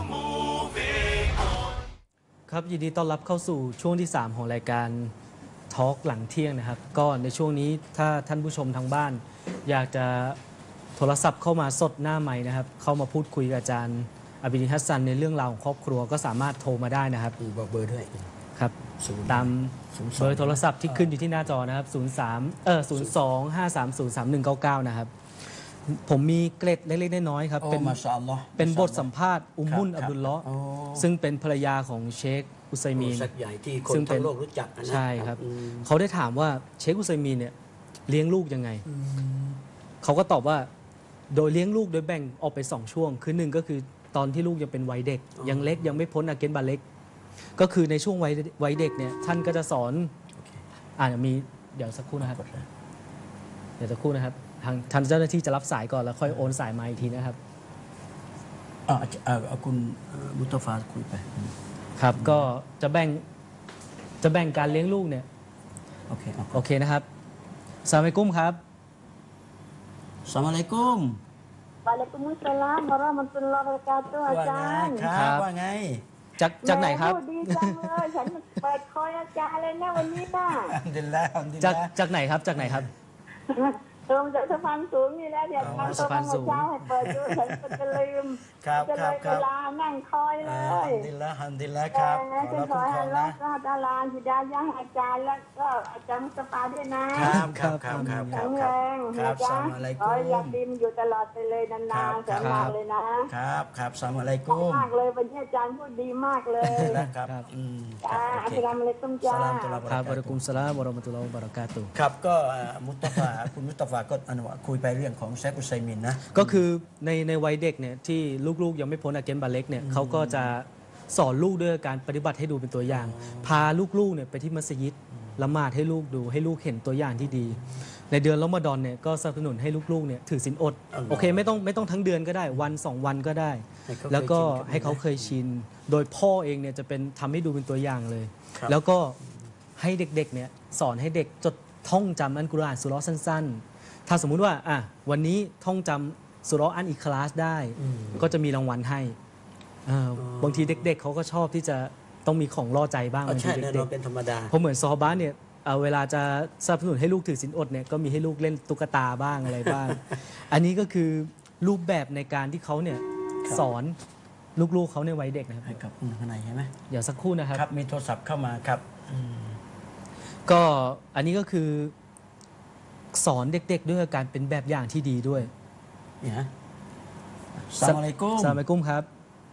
moving on. ครับยินดีต้อนรับเข้าสู่ช่วงที่สามของรายการทอล์กหลังเที่ยงนะครับก็ในช่วงนี้ถ้าท่านผู้ชมทางบ้านอยากจะโทรศัพท์เข้ามาสดหน้าไมค์นะครับเข้ามาพูดคุยกับอาจารย์อาบิดินฮัสซันในเรื่องราวของครอบครัวก็สามารถโทรมาได้นะครับบอกเบอร์ด้วยครับตามเบอร์โทรศัพท์ที่ขึ้นอยู่ที่หน้าจอนะครับศูนย์ สาม เออศูนย์ สอง ห้า สาม ศูนย์ สาม หนึ่ง เก้า เก้านะครับผมมีเกร็ดเล็กๆน้อยๆครับเป็นเป็นบทสัมภาษณ์อุมมุนอับดุลเลาะห์ซึ่งเป็นภรรยาของเชคอุซัยมีนซึ่งเป็นโลกรู้จักใช่ครับเขาได้ถามว่าเชคอุซัยมีนเนี่ยเลี้ยงลูกยังไงเขาก็ตอบว่าโดยเลี้ยงลูกโดยแบ่งออกไปสองช่วงคือหนึ่งก็คือตอนที่ลูกยังเป็นวัยเด็กยังเล็กยังไม่พ้นอาเกนบาเล็กก็คือในช่วงวัยวัยเด็กเนี่ยท่านก็จะสอนอ่ามีเดี๋ยวสักครู่นะครับเดี๋ยวสักครู่นะครับทางทางเจ้าหน้าที่จะรับสายก่อนแล้วค่อยโอนสายมาอีกทีนะครับอ่าเอาคุณมุตฟาคุยไปครับก็จะแบ่งจะแบ่งการเลี้ยงลูกเนี่ยโอเคโอเคนะครับสลามอะลัยกุมครับสลามอะลัยกุมวะอะลัยกุมุสสลามวะเราะมะตุลลอฮิวะบะเราะกาตุฮ์อาจารย์ครับว่าไงจากจากไหนครับดีจังเลยฉันเปิดคอยอาจารย์เลยนะวันนี้น่ะจากจากไหนครับจากไหนครับตรงจากสะพานสูงนี่แหละเดี๋ยวการตัวของเช้าให้เปิดดูฉันก็จะลืมจะเลยเวลานั่งคอยเลยฮัมดิลละฮัมดิลละครับขอขอให้รับราชดาฮิดายะอาจารย์แล้วก็อาจารย์มุสตฟาด้วยนะครับครับครับครับแข็งแรงนะจ๊ะขออย่าดิมอยู่ตลอดไปเลยนานๆแสนมากเลยนะครับครับสลามอะลัยกุมมากเลยวันนี้อาจารย์พูดดีมากเลยครับอืมจ้าอัสสลามุอะลัยกุมจ้าครับวะอะลัยกุมสลามวะเราะมะตุลลอฮิวะบะเราะกาตุฮ์ครับก็มุตฟาคุณมุตฟาก็อนุคุยไปเรื่องของเชคอุซัยมินนะก็คือในในวัยเด็กเนี่ยที่ลูกๆยังไม่พ้นอาเกนบาเล็กเนี่ยเขาก็จะสอนลูกด้วยการปฏิบัติให้ดูเป็นตัวอย่างพาลูกๆเนี่ยไปที่มัสยิดละหมาดให้ลูกดูให้ลูกเห็นตัวอย่างที่ดีในเดือนรอมฎอนเนี่ยก็สนับสนุนให้ลูกๆเนี่ยถือศีลอดโอเคไม่ต้องไม่ต้องทั้งเดือนก็ได้วันสองวันก็ได้แล้วก็ให้เขาเคยชินโดยพ่อเองเนี่ยจะเป็นทำให้ดูเป็นตัวอย่างเลยแล้วก็ให้เด็กๆเนี่ยสอนให้เด็กจดท่องจำอัลกุรอานสุเราะห์สั้นๆถ้าสมมุติว่าอ่ะวันนี้ท่องจำสุเราะห์อันอิคลาสได้ก็จะมีรางวัลให้บางทีเด็กๆเขาก็ชอบที่จะต้องมีของล่อใจบ้างบางทีเด็กๆเป็นธรรมดาเพราะเหมือนซอฮาบะห์เนี่ยเวลาจะสนับสนุนให้ลูกถือศีลอดเนี่ยก็มีให้ลูกเล่นตุ๊กตาบ้างอะไรบ้าง อันนี้ก็คือรูปแบบในการที่เขาเนี่ยสอนลูกๆเขาในวัยเด็กนะครับครับข้างในใช่ไหมเดี๋ยวสักครู่นะครับครับมีโทรศัพท์เข้ามาครับก็อันนี้ก็คือสอนเด็กๆด้วยการเป็นแบบอย่างที่ดีด้วยเนี่ยสลามอะลัยกุมสลามอะลัยกุมครับ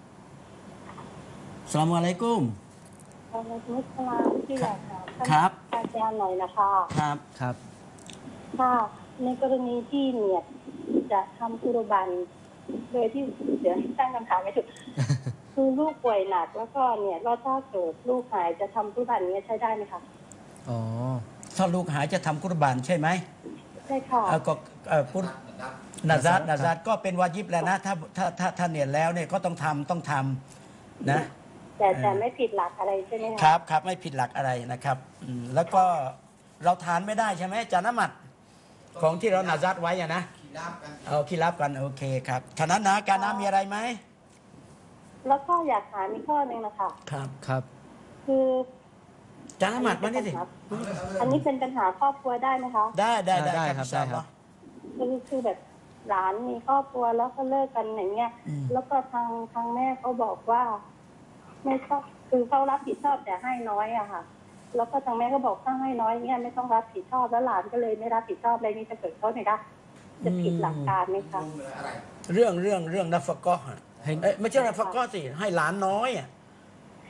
สลามอะลัยกุมสลามอะลัยกุมสลามที่อยากครับอาจารย์หน่อยนะคะครับครับค่ะในกรณีที่เนี่ยจะทำกุรบันโดยที่เดี๋ยวตั้งคำถามไม่ถูกคือลูกป่วยหนักแล้วก็เนี่ยว่าถ้าเกิดลูกหายจะทำกุรบันนี้ใช้ได้ไหมคะอ๋อถ้าลูกหายจะทำกุรบันใช่ไหมใช่ค่ะก็กุรนาซาดนาซาดก็เป็นวาญิบแล้วนะถ้าถ้าถ้าถ้าเนี่ยแล้วเนี่ยก็ต้องทำต้องทำนะแต่แต่ไม่ผิดหลักอะไรใช่ไหมคะครับครับไม่ผิดหลักอะไรนะครับแล้วก็เราทานไม่ได้ใช่ไหมจานะมัดของที่เรานาซาดไว้อะนะเอาคีรับกันโอเคครับฉะนั้นนะการน้ำมีอะไรไหมแล้วก็อยากถามอีกข้อนึงนะคะครับครับคือจานะมัดมานี่สิอันนี้เป็นปัญหาครอบครัวได้ไหมคะได้ได้ได้ครับได้ครับคือคือแบบหลานมีครอบครัวแล้วก็เลิกกันอย่างเงี้ยแล้วก็ทางทางแม่เขาบอกว่าไม่ต้องคือเขารับผิดชอบแต่ให้น้อยอะค่ะแล้วก็ทางแม่ก็บอกถ้าให้น้อยเงี้ยไม่ต้องรับผิดชอบแล้วหลานก็เลยไม่รับผิดชอบอะไรนี้จะเกิดเขาไหมคะจะผิดหลักการไหมคะเรื่องเรื่องเรื่องนัฟฟะกอฮ์ไม่ใช่นัฟฟะกอฮ์สิให้หลานน้อยอ่ะ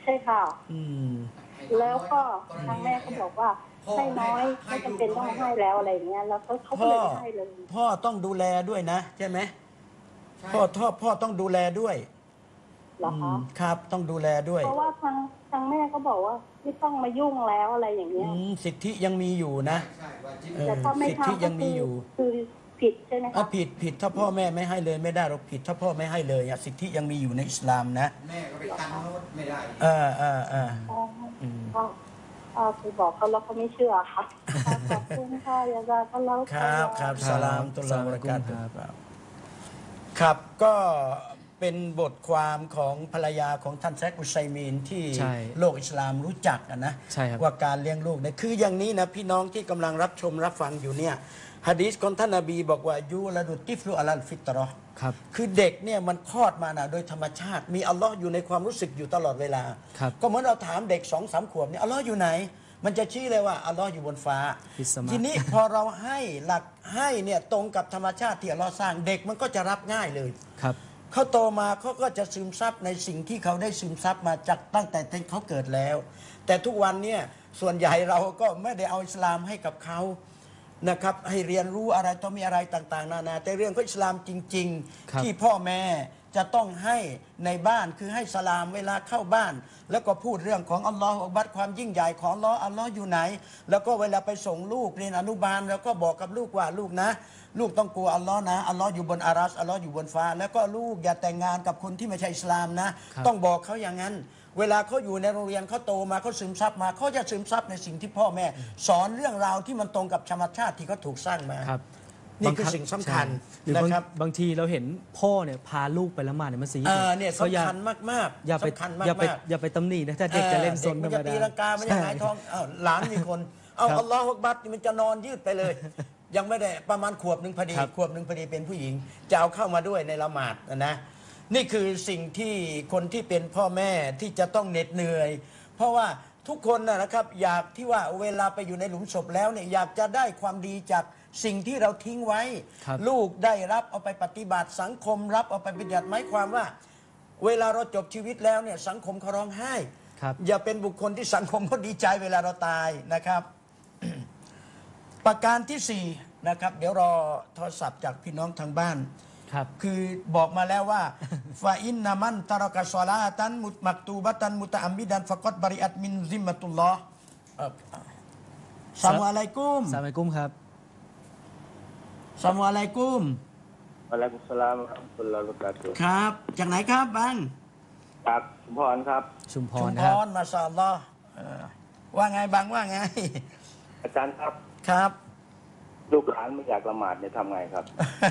ช่ค่ะอืมแล้วก็ทางแม่ก็บอกว่าให้น้อยไม่จำเป็นต้องให้แล้วอะไรอย่างเงี้ยแล้วเขาเขาก็พ่อเลยไม่ให้เลยพ่อต้องดูแลด้วยนะใช่ไหมพ่อพ่อพ่อต้องดูแลด้วยเหรอคะอืมครับต้องดูแลด้วยเพราะว่าทางทางแม่ก็บอกว่าไม่ต้องมายุ่งแล้วอะไรอย่างเงี้ยอืมสิทธิยังมีอยู่นะเออแต่ถ้าไม่สิทธิทำยัก็งคืมีออยู่คือผิดใช่ไหมอ่ะคะผิดผิดถ้าพ่อแม่ไม่ให้เลยไม่ได้เราผิดถ้าพ่อไม่ให้เลยอ่ะสิทธิยังมีอยู่ในอิสลามนะแม่ก็ไปกันรถไม่ได้เออเออเอออ๋อก็อ่าคือบอกเขาแล้วเขาไม่เชื่อค่ะขอบคุณค่ะยาซาก็แล้วครับครับครับสลามตุลลาฮ์วะบะเราะกาตุครับฮ์ครับก็เป็นบทความของภรรยาของท่านแซกอุซัยมีนที่ใช่โลกอิสลามรู้จักอะนะใช่ครับว่าการเลี้ยงลูกเนี่ยคืออย่างนี้นะพี่น้องที่กำลังรับชมรับฟังอยู่เนี่ยหะดีษของท่านนบีบอกว่ายูละดุติฟลุอัลัลฟิตเราะห์ครับคือเด็กเนี่ยมันคลอดมานะโดยธรรมชาติ มีอัลลอฮ์อยู่ในความรู้สึกอยู่ตลอดเวลาครับก็เหมือนเราถามเด็กสองสามขวบเนี่ยอัลลอฮ์อยู่ไหน มันจะชี้เลยว่าอัลลอฮ์อยู่บนฟ้าฟิสสมาทีนี้พอเราให้หลักให้เนี่ยตรงกับธรรมชาติที่อัลลอฮ์สร้างเด็กมันก็จะรับง่ายเลยครับเขาโตมาเขาก็จะซึมซับในสิ่งที่เขาได้ซึมซับมาจากตั้งแต่เขาเกิดแล้ว แต่ทุกวันเนี่ยส่วนใหญ่เราก็ไม่ได้เอาอิสลามให้กับเขานะครับให้เรียนรู้อะไรต้องมีอะไรต่างๆนานาแต่เรื่องของอิสลามจริงครับๆ ที่พ่อแม่จะต้องให้ในบ้านคือให้สลามเวลาเข้าบ้าน แล้วก็พูดเรื่องของอัลลอฮฺอักบัรความยิ่งใหญ่ของอัลลอฮ์อัลลอฮ์อยู่ไหน แล้วก็เวลาไปส่งลูกเรียนอนุบาลแล้วก็บอกกับลูกว่าลูกนะ ลูกต้องกลัวอัลลอฮ์นะอัลลอฮ์อยู่บนอารัชอัลลอฮ์อยู่บนฟ้า แล้วก็ลูกอย่าแต่งงานกับคนที่ไม่ใช่อิสลามนะครับต้องบอกเขาอย่างนั้น เวลาเขาอยู่ในโรงเรียนเขาโตมาเขาซึมซับมาเขาจะซึมซับในสิ่งที่พ่อแม่ สอนเรื่องราวที่มันตรงกับธรรมชาติที่เขาถูกสร้างมาครับนี่คือสิ่งสำคัญใช่หรือบางนะครับบางทีเราเห็นพ่อเนี่ยพาลูกไปละหมาดในมัสยิดเออเนี่ยก็อย่าสำคัญมากๆอย่าไปสำคัญมากๆอย่าไปอย่าไปตำหนินะถ้าเด็กจะเล่นซนธรรมเด็กมันจะดาตีลังกามันจะหงายท้องเอ้าหลานมีคน เอาครับอัลลอฮฺอักบัรนี่มันจะนอนยืดไปเลย ยังไม่ได้ประมาณขวบหนึ่งพอดีครับขวบหนึ่งพอดีเป็นผู้หญิงจะเอาเข้ามาด้วยในละหมาดนะนะนี่คือสิ่งที่คนที่เป็นพ่อแม่ที่จะต้องเหน็ดเหนื่อย เพราะว่าทุกคนนะนะครับอยากที่ว่าเวลาไปอยู่ในหลุมศพแล้วเนี่ยอยากจะได้ความดีจากสิ่งที่เราทิ้งไว้ครับลูกได้รับเอาไปปฏิบัติสังคมรับเอาไปปฏิบัติหมายความว่า เวลาเราจบชีวิตแล้วเนี่ยสังคมเขาร้องไห้ครับอย่าเป็นบุคคลที่สังคมเขาดีใจเวลาเราตายนะครับ ประการที่สี่นะครับ เดี๋ยวรอโทรศัพท์จากพี่น้องทางบ้านครับคือบอกมาแล้วว่า ฟาอินนามันตารกะซอลาตันมุตมักตูบัตันมุตะอัมมิดันฟะกอดบริอัตมินซิมมะตุลลอฮ์เอ่อสลามุอะลัยกุมสลามอะลัยกุมครับสลามุอะลัยกุมวะอะลัยกุมสลามวะเราะห์มะตุลลอฮิวะบะเราะกาตุฮ์ครับ จากไหนครับบังครับชุมพรครับชุมพชุรมนะพครับรมาชาอัลลอฮ์เอ่อว่าไงบังว่าไงอาจารย์ครับครับลูกหลานไม่อยากละหมาดเนี่ยทำไงครับ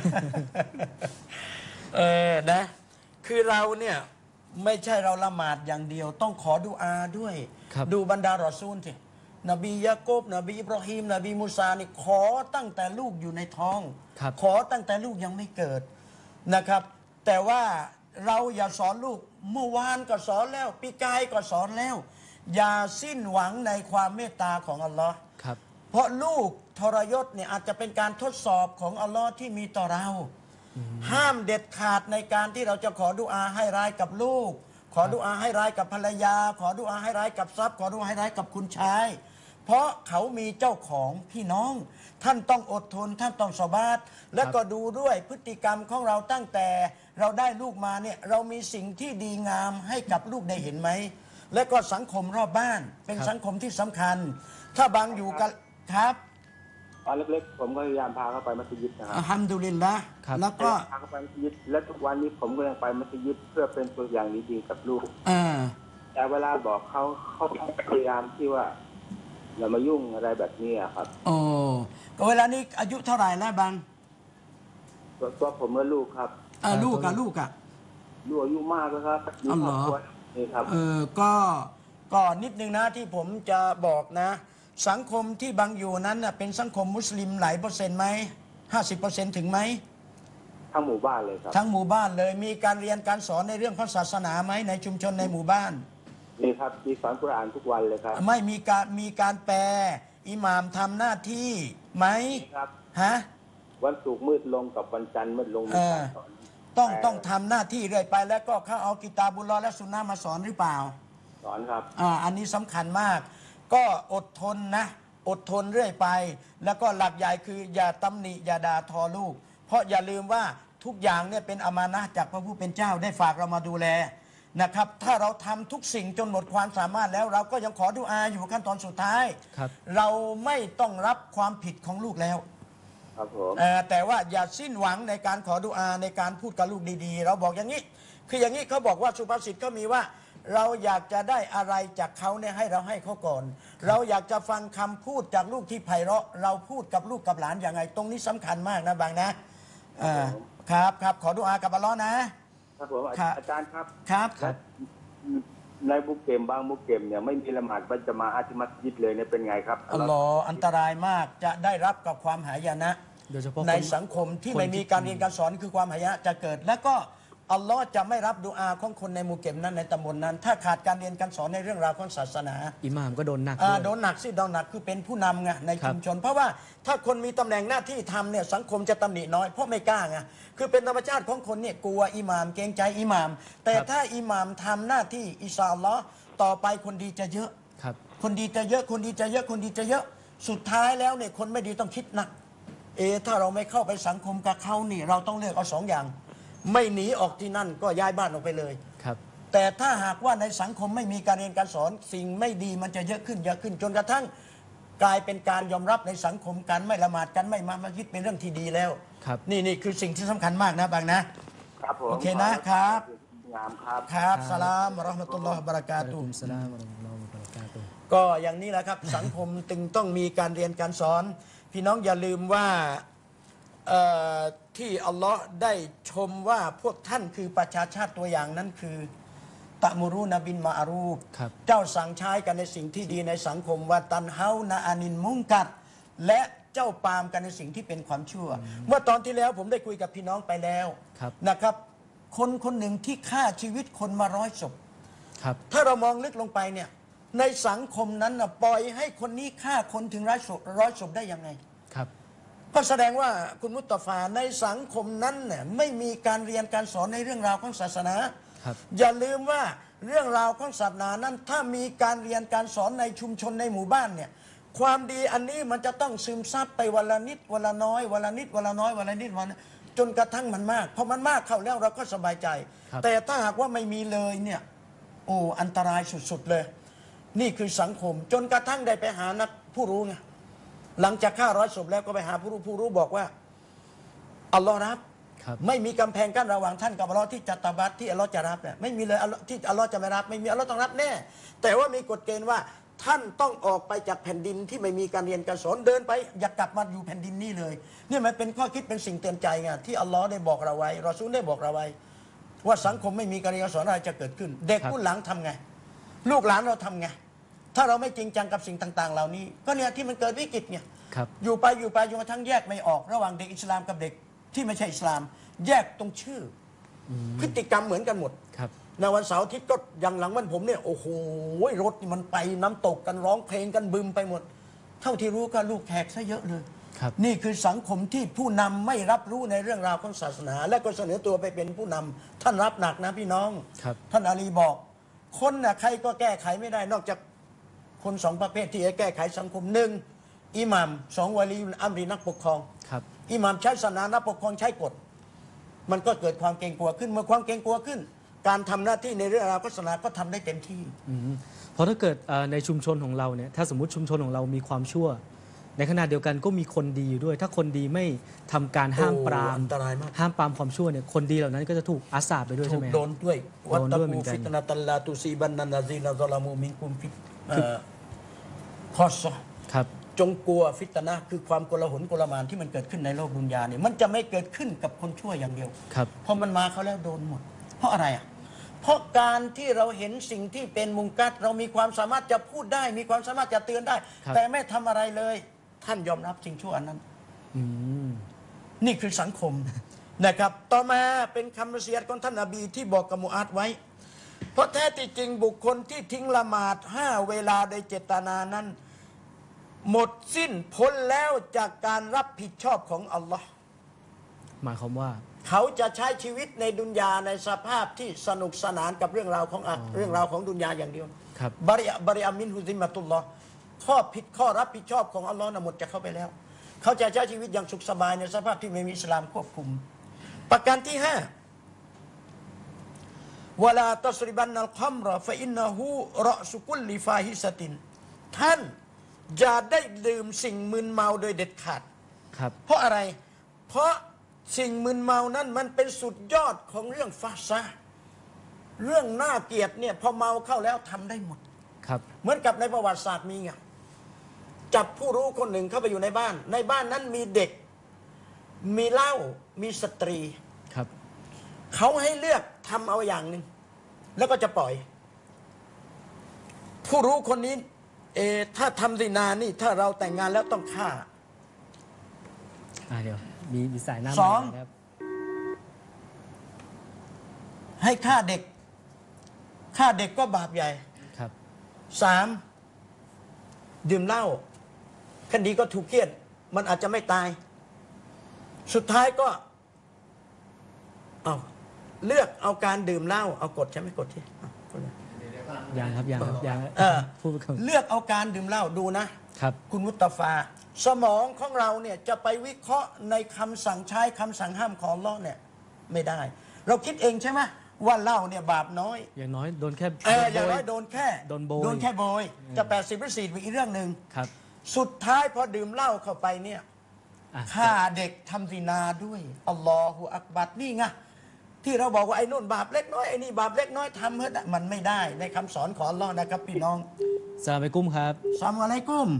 เออนะ คือเราเนี่ยไม่ใช่เราละหมาดอย่างเดียว ต้องขอดุอาด้วยครับดูบรรดารอซูลสินบียะโกบนบีอิบราฮิมนบีมูซานี่ขอตั้งแต่ลูกอยู่ในท้องครับขอตั้งแต่ลูกยังไม่เกิดนะครับ แต่ว่าเราอย่าสอนลูกเมื่อวานก็สอนแล้วปีกายก็สอนแล้ว อย่าสิ้นหวังในความเมตตาของอัลลอฮ์ครับเพราะลูกทรยศเนี่ยอาจจะเป็นการทดสอบของอัลลอฮ์ที่มีต่อเรา ห้ามเด็ดขาดในการที่เราจะขอดุอาให้ร้ายกับลูก ขอดุอาให้ร้ายกับภรรยา ขอดุอาให้ร้ายกับทรัพย์ ขอดุอาให้ร้ายกับคุณชาย เพราะเขามีเจ้าของพี่น้อง ท่านต้องอดทน ท่านต้องสบาดและก็ดูด้วยพฤติกรรมของเราตั้งแต่เราได้ลูกมาเนี่ยเรามีสิ่งที่ดีงามให้กับลูกได้เห็นไหม และก็สังคมรอบบ้านเป็นครับสังคมที่สำคัญ ถ้าบางอยู่กันครับตอนเล็กๆผมก็พยายามพาเขาไปมัสยิดนะครัอัลฮัมดุลิลละครับแล้วก็พาเขาไปมัสยิดและทุกวันนี้ผมก็ยังไปมัสยิดเพื่อเป็นตัวอย่างดีๆกับลูกอ่าแต่เวลาบอกเขาเขาพยายามที่ว่าอย่ามายุ่งอะไรแบบนี้อะครับโอ้ก็เวลานี้อายุเท่าไหร่แล้วบางตัวตัวผมและลูกครับอ่าลูกกับลูกอ่ะลูกอายุมากแล้วครับมีอ๋อคเหรรออบครัวนี่ครับเออก็ก็นิดนึงนะที่ผมจะบอกนะ สังคมที่บางอยู่นั้นน่ะเป็นสังคมมุสลิมหลายเปอร์เซ็นต์ไหมห้าสิบเปอร์เซ็นต์ถึงไหมทั้งหมู่บ้านเลยครับทั้งหมู่บ้านเลยมีการเรียนการสอนในเรื่องของศาสนาไหมในชุมชนในหมู่บ้านมีครับมีสอนกุรอานทุกวันเลยครับไม่มีการมีการแปลอิหม่ามทำหน้าที่ไหมครับฮะวันศุกร์มืดลงกับวันจันทร์มืดลงมีเออการสอนต้องต้องทำหน้าที่เรื่อยไป แล้วก็เขาเอากิตาบุลลอฮ์และสุนนะห์มาสอนหรือเปล่าสอนครับอ่าอันนี้สำคัญมาก ก็อดทนนะอดทนเรื่อยไป แล้วก็หลักใหญ่คืออย่าตำหนิอย่าด่าทอลูก เพราะอย่าลืมว่าทุกอย่างเนี่ยเป็นอามานะห์จากพระผู้เป็นเจ้าได้ฝากเรามาดูแลนะครับถ้าเราทำทุกสิ่งจนหมดความสามารถแล้วเราก็ยังขอดุอาอยู่ขั้นตอนสุดท้ายเราไม่ต้องรับความผิดของลูกแล้วครับผมแต่ว่าอย่าสิ้นหวังในการขอดุอาในการพูดกับลูกดีๆเราบอกอย่างนี้คืออย่างนี้เขาบอกว่าสุภาษิตก็มีว่าเราอยากจะได้อะไรจากเขาเนี่ยให้เราให้เขาก่อนเราอยากจะฟังคำพูดจากลูกที่ไพเราะเราพูดกับลูกกับหลานอย่างไรตรงนี้สำคัญมากนะบางนะครับครับขอดุอากับอัลเลาะห์นะครับผมอาจารย์ครับครับในมุกเกมบางมุกเกมเนี่ยไม่มีละหมาดบัจมาอาติมัสยิดเลยเนี่ยเป็นไงครับอัลลอฮ์อันตรายมากจะได้รับกับความหายนะโดยเฉพาะในสังคมที่ไม่มีการเรียนการสอนคือความหายนะจะเกิดและก็อัลลอฮ์จะไม่รับดุอาของคนในหมู่เก็บนั้นในตำบลนั้นถ้าขาดการเรียนการสอนในเรื่องราวของศาสนาอิหม่ามก็โดนหนักโดนหนักสิโดนหนักคือเป็นผู้นำไงในชุมชนเพราะว่าถ้าคนมีตำแหน่งหน้าที่ทำเนี่ยสังคมจะตำหนิน้อยเพราะไม่กล้าไงคือเป็นธรรมชาติของคนเนี่ยกลัวอิหม่ามเกรงใจอิหม่ามแต่ถ้าอิหม่ามทำหน้าที่อินชาอัลลอฮ์ต่อไปคนดีจะเยอะคนดีจะเยอะคนดีจะเยอะคนดีจะเยอะสุดท้ายแล้วเนี่ยคนไม่ดีต้องคิดหนักเอถ้าเราไม่เข้าไปสังคมกับเขานี่เราต้องเลือกเอาสองอย่างไม่หนีออกที่นั่นก็ย้ายบ้านออกไปเลยครับแต่ถ้าหากว่าในสังคมไม่มีการเรียนการสอนสิ่งไม่ดีมันจะเยอะขึ้นเยอะขึ้นจนกระทั่งกลายเป็นการยอมรับในสังคมกันไม่ละหมาดกันไม่มามัสยิดเป็นเรื่องที่ดีแล้วนี่นี่คือสิ่งที่สำคัญมากนะบางนะครับโอเคนะครับงามครับครับสลามอัลลอฮฺมะตุลลอฮฺบะเราะกาตุฮ์สลามอัลลอฮฺบะเราะกาตุฮ์ก็อย่างนี้แหละครับสังคมจึงต้องมีการเรียนการสอนพี่น้องอย่าลืมว่าที่อัลลอฮ์ได้ชมว่าพวกท่านคือประชาชาติตัวอย่างนั้นคือตะมุรูนบินมาอารูฟเจ้าสั่งใช้กันในสิ่งที่ดีในสังคมว่าตันเฮานาอานินมุงกัดและเจ้าปามกันในสิ่งที่เป็นความชั่วเมื่อตอนที่แล้วผมได้คุยกับพี่น้องไปแล้วนะครับคนคนหนึ่งที่ฆ่าชีวิตคนมาร้อยศพถ้าเรามองลึกลงไปเนี่ยในสังคมนั้นนะปล่อยให้คนนี้ฆ่าคนถึงร้อยศพร้อยศพได้ยังไงก็แสดงว่าคุณมุตตะฟาในสังคมนั้นเนี่ยไม่มีการเรียนการสอนในเรื่องราวของศาสนาอย่าลืมว่าเรื่องราวของศาสนานั้นถ้ามีการเรียนการสอนในชุมชนในหมู่บ้านเนี่ยความดีอันนี้มันจะต้องซึมซับไปวันละนิดวันละน้อยวันละนิดวันละน้อยวันละนิดวันจนกระทั่งมันมากพอมันมากเข้าแล้วเราก็สบายใจแต่ถ้าหากว่าไม่มีเลยเนี่ยโอ้อันตรายสุดๆเลยนี่คือสังคมจนกระทั่งได้ไปหานักผู้รู้ไงหลังจากฆ่าร้อยศพแล้วก็ไปหาผู้รู้ผู้รู้บอกว่าอัลลอฮ์รับไม่มีกำแพงกั้นระหว่างท่านกับอัลลอฮ์ที่จะตบัดที่อัลลอฮ์จะรับเนี่ยไม่มีเลยที่อัลลอฮ์จะไม่รับไม่มีอัลลอฮ์ต้องรับแน่แต่ว่ามีกฎเกณฑ์ว่าท่านต้องออกไปจากแผ่นดินที่ไม่มีการเรียนการสอนเดินไปอย่ากลับมาอยู่แผ่นดินนี้เลยนี่มันเป็นข้อคิดเป็นสิ่งเตือนใจไงที่อัลลอฮ์ได้บอกเราไว้รอซูลได้บอกเราไว้ว่าสังคมไม่มีการเรียนการสอนอะไรจะเกิดขึ้นเด็กรุ่นหลังทำไงลูกหลานเราทำไงถ้าเราไม่จริงจังกับสิ่งต่างๆเหล่านี้ก็เนี่ยที่มันเกิดวิกฤตเนี่ยอยู่ไปอยู่ไปจนกระทั่งแยกไม่ออกระหว่างเด็กอิสลามกับเด็กที่ไม่ใช่อิสลามแยกตรงชื่อพฤติกรรมเหมือนกันหมดในวันเสาร์อาทิตย์ก็อย่างหลังวันผมเนี่ยโอ้โหรถมันไปน้ำตกกันร้องเพลงกันบึมไปหมดเท่าที่รู้ก็ลูกแขกซะเยอะเลยนี่คือสังคมที่ผู้นำไม่รับรู้ในเรื่องราวของศาสนาและก็เสนอตัวไปเป็นผู้นำท่านรับหนักนะพี่น้องท่านอาลีบอกคนน่ะใครก็แก้ไขไม่ได้นอกจากคนสองประเภทที่จะแก้ไขสังคมหนึ่งอิหม่ามสองวาลีอัมรีนักปกครองอิหม่ามใช้ศาสนานักปกครองใช้กฎมันก็เกิดความเกรงกลัวขึ้นเมื่อความเกรงกลัวขึ้นการทำหน้าที่ในเรื่องราวศาสนาก็ทำได้เต็มที่เพราะถ้าเกิดในชุมชนของเราเนี่ยถ้าสมมุติชุมชนของเรามีความชั่วในขณะเดียวกันก็มีคนดีอยู่ด้วยถ้าคนดีไม่ทำการห้ามปรามห้ามปรามความชั่วเนี่ยคนดีเหล่านั้นก็จะถูกอาสาไปด้วยใช่ไหมโดนด้วยวัตตะกูฟิตนะตัลลาตุซีบันนันนาซีนาซาลามูมินกุมฟิตคอสครับจงกลัวฟิตนะคือความโกลาหลโกลาหมานที่มันเกิดขึ้นในโลกดุนยาเนี่ยมันจะไม่เกิดขึ้นกับคนชั่วอย่างเดียวเพราะมันมาเขาแล้วโดนหมดเพราะอะไรอ่ะเพราะการที่เราเห็นสิ่งที่เป็นมุงกัดเรามีความสามารถจะพูดได้มีความสามารถจะเตือนได้แต่ไม่ทำอะไรเลยท่านยอมรับสิ่งชั่วอันนั้นนี่คือสังคมนะครับต่อมาเป็นคำวะซียะห์ของท่านนบีที่บอกกับมูอาซไว้เพราะแท้ที่จริงบุคคลที่ทิ้งละหมาดห้าเวลาโดยเจตนานั้นหมดสิ้นพ้นแล้วจากการรับผิดชอบของอัลลอฮ์หมายความว่าเขาจะใช้ชีวิตในดุนยาในสภาพที่สนุกสนานกับเรื่องราวของเรื่องราวของดุนยาอย่างเดียวครับบริยบริยมินฮุซิมะตุลลอฮ์ข้อผิดข้อรับผิดชอบของอัลลอฮ์นะหมดจะเข้าไปแล้วเขาจะใช้ชีวิตอย่างสุขสบายในสภาพที่ไม่มีอิสลามควบคุมประการที่ห้าวะลาตัสริบันนัลคัมรอฟะอินนะฮูรอซุกุลลิฟาฮิสตินท่านอย่าได้ดื่มสิ่งมึนเมาโดยเด็ดขาดครับเพราะอะไรเพราะสิ่งมึนเมานั้นมันเป็นสุดยอดของเรื่องฟาซาเรื่องน่าเกลียดเนี่ยพอเมาเข้าแล้วทำได้หมดครับเหมือนกับในประวัติศาสตร์มีไงจับผู้รู้คนหนึ่งเข้าไปอยู่ในบ้านในบ้านนั้นมีเด็กมีเหล้ามีสตรีครับเขาให้เลือกทำเอาอย่างหนึ่งแล้วก็จะปล่อย ผู้รู้คนนี้เออถ้าทำซินานี่ถ้าเราแต่งงานแล้วต้องฆ่าอ่าเดี๋ยวมีมีสายหน้าสองมาครับให้ฆ่าเด็กฆ่าเด็กก็บาปใหญ่ครับสามดื่มเหล้าคดีก็ถูกเคี่ยนมันอาจจะไม่ตาย สุดท้ายก็เอาเลือกเอาการดื่มเหล้าเอากดใช่ไหมกดที่ยังครับยังครับยังเออพูดไปก่อนเลือกเอาการดื่มเหล้าดูนะครับ คุณมุตตาฟา สมองของเราเนี่ยจะไปวิเคราะห์ในคำสั่งใช้คำสั่งห้ามของอัลเลาะห์เนี่ยไม่ได้ เราคิดเองใช่ไหมว่าเหล้าเนี่ยบาปน้อยอย่างน้อยโดนแค่เอออย่างน้อยโดนแค่โดนโบยโดนแค่โบยจะแปดสิบหรือสี่อีกเรื่องหนึ่งครับสุดท้ายพอดื่มเหล้าเข้าไปเนี่ยอ่ะฆ่าเด็กทำซินาด้วยอัลลอฮฺอักบัรนี่ไงที่เราบอกว่าไอ้นู่นบาปเล็กน้อยไอ้นี่บาปเล็กน้อยทำเถอะมันไม่ได้ในคำสอนของอัลลอฮ์นะครับพี่น้องสลามอะลัยกุมครับสลามอะลัยกุม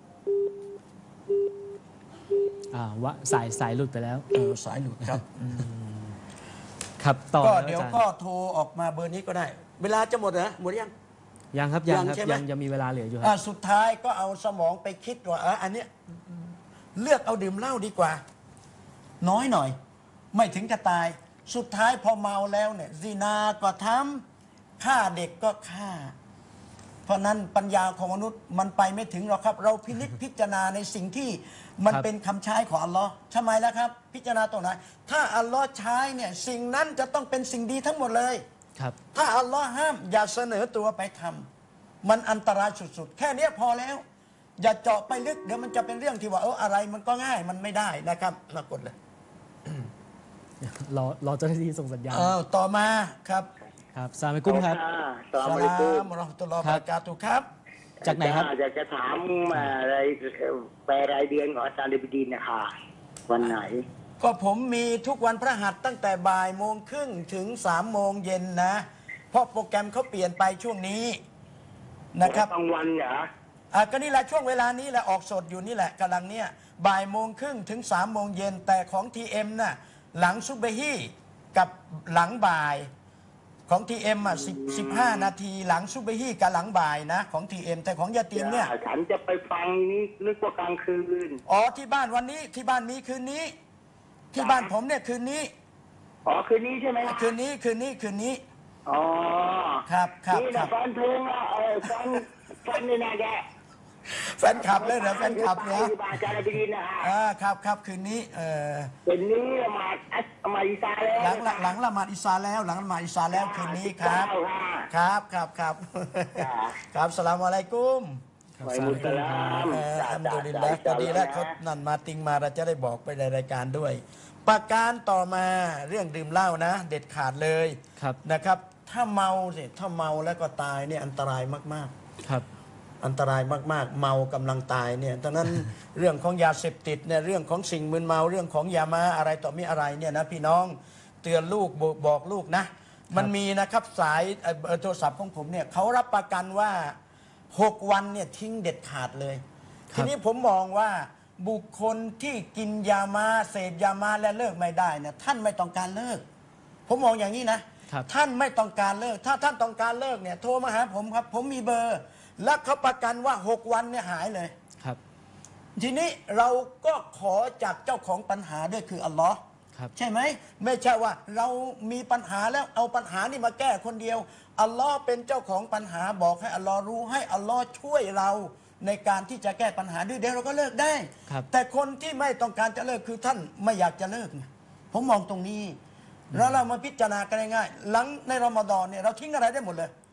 อ่าวะสายสายหลุดไปแล้วเออสายหลุดครับครับต่อก็ครับเดี๋ยวอาจารก็โทรออกมาเบอร์นี้ก็ได้ เวลาจะหมดเหรอหมดยังยังครับยังยังครับใช่ไหมยังยังมีเวลาเหลืออยู่คอ่ะรับสุดท้ายก็เอาสมองไปคิดว่าเอออันเนี้ยเลือกเอาดื่มเหล้าดีกว่า น้อยหน่อย ไม่ถึงจะตาย สุดท้ายพอเมาแล้วเนี่ยซินาก็ทำฆ่าเด็กก็ฆ่า เพราะนั้นปัญญาของมนุษย์มันไปไม่ถึงหรอกครับ เราพินิจพิจารณาในสิ่งที่มันครับเป็นคำใช้ของอัลลอฮ์ทำไมล่ะครับ พิจารณาตรงไหนถ้าอัลลอฮ์ใช้เนี่ยสิ่งนั้นจะต้องเป็นสิ่งดีทั้งหมดเลยครับถ้าอัลลอฮ์ห้ามอย่าเสนอตัวไปทำมันอันตรายสุดๆ แค่เนี้ยพอแล้ว อย่าเจาะไปลึกเดี๋ยวมันจะเป็นเรื่องที่ว่าเอออะไรมันก็ง่ายมันไม่ได้นะครับน่ากดเลยรอรอเจ้าหน้าที่ส่งสัญญาณเออต่อมาครับครับสลามอะลัยกุมครับสลามอะลัยกุมวะเราะห์มะตุลลอฮ์วะบะเราะกาตุฮ์ครับจากไหนครับอยากจะถามอะไรแปลรายเดือนของอาจารย์ลิบดินนะคะวันไหนก็ผมมีทุกวันพระหัสตั้งแต่บ่ายโมงครึ่งถึงสามโมงเย็นนะ เพราะโปรแกรมเขาเปลี่ยนไปช่วงนี้นะครับกลางวันเหรออ่ะก็นี่แหละช่วงเวลานี้แหละออกสดอยู่นี่แหละกำลังเนี้ยบ่ายโมงครึ่งถึงสามโมงเย็นแต่ของ ที เอ็ม น่ะหลังซุบฮีกับหลังบ่ายของ ที เอ็ม อ่ะสิบ สิบห้านาทีหลังซุบฮีกับหลังบ่ายนะของ ที เอ็ม แต่ของยาตีนเนี่ยฉันจะไปฟังนี่นึกว่ากลางคืนอ๋อที่บ้านวันนี้ที่บ้านมีคืนนี้ ที่บ้านผมเนี่ยคืนนี้อ๋อคืนนี้ใช่ไหมคืนนี้คืนนี้คืนนี้อ๋อครับครับนี่ครันะบแฟนเพลงอ่ะเออแฟนแฟนนี่นะแกแฟนคลับเลยเหรอแฟนคลับเนี่ยอาจารย์ลิบดินนะฮะอ่าครับครับคืนนี้เออเป็นนี้ละหมาดอัสมาอิซาแล้วหลังหลังหลังละหมาดอิสาแล้ว หลังละหมาดอิสาแล้วคืนนี้ครับ ครับครับครับครับสลามอะลัยกุมวะอะลัยกุมุสสลามเอออัลฮัมดุลิลละก็ดีแล้วเขานั่นมาติงมาเราจะได้บอกไปในรายการด้วย ประการต่อมาเรื่องดื่มเหล้านะ เด็ดขาดเลยครับนะครับ ถ้าเมาสิถ้าเมาแล้วก็ตายเนี่ยอันตรายมากๆครับอันตรายมากๆ เมากำลังตายเนี่ยดังนั้น เรื่องของยาเสพติดเนี่ยเรื่องของสิ่งมึนเมาเรื่องของยามาอะไรต่อมีอะไรเนี่ยนะพี่น้องเตือนลูกบอกบอกลูกนะ มันมีนะครับสายเอ่อเบอร์โทรศัพท์ของผมเนี่ยเขารับประกันว่าหกวันเนี่ยทิ้งเด็ดขาดเลย ทีนี้ผมมองว่าบุคคลที่กินยามาเสพยามาและเลิกไม่ได้เนี่ยท่านไม่ต้องการเลิก ผมมองอย่างนี้นะครับท่านไม่ต้องการเลิก ถ้าท่านต้องการเลิกเนี่ยโทรมาหาผมครับ ผมมีเบอร์ และเขาประกันว่าหกวันเนี่ยหายเลยครับทีนี้เราก็ขอจากเจ้าของปัญหาด้วยคืออัลลอฮ์ครับใช่ไหมไม่ใช่ว่าเรามีปัญหาแล้วเอาปัญหานี่มาแก้คนเดียวอัลลอฮ์เป็นเจ้าของปัญหาบอกให้อัลลอฮ์รู้ให้อัลลอฮ์ช่วยเราในการที่จะแก้ปัญหาด้วยเดี๋ยวเราก็เลิกได้ครับแต่คนที่ไม่ต้องการจะเลิกคือท่านไม่อยากจะเลิกไงผมมองตรงนี้ แล้วเรามาพิจารณากันง่ายๆหลังในรอมฎอนเนี่ยเราทิ้งอะไรได้หมดเลย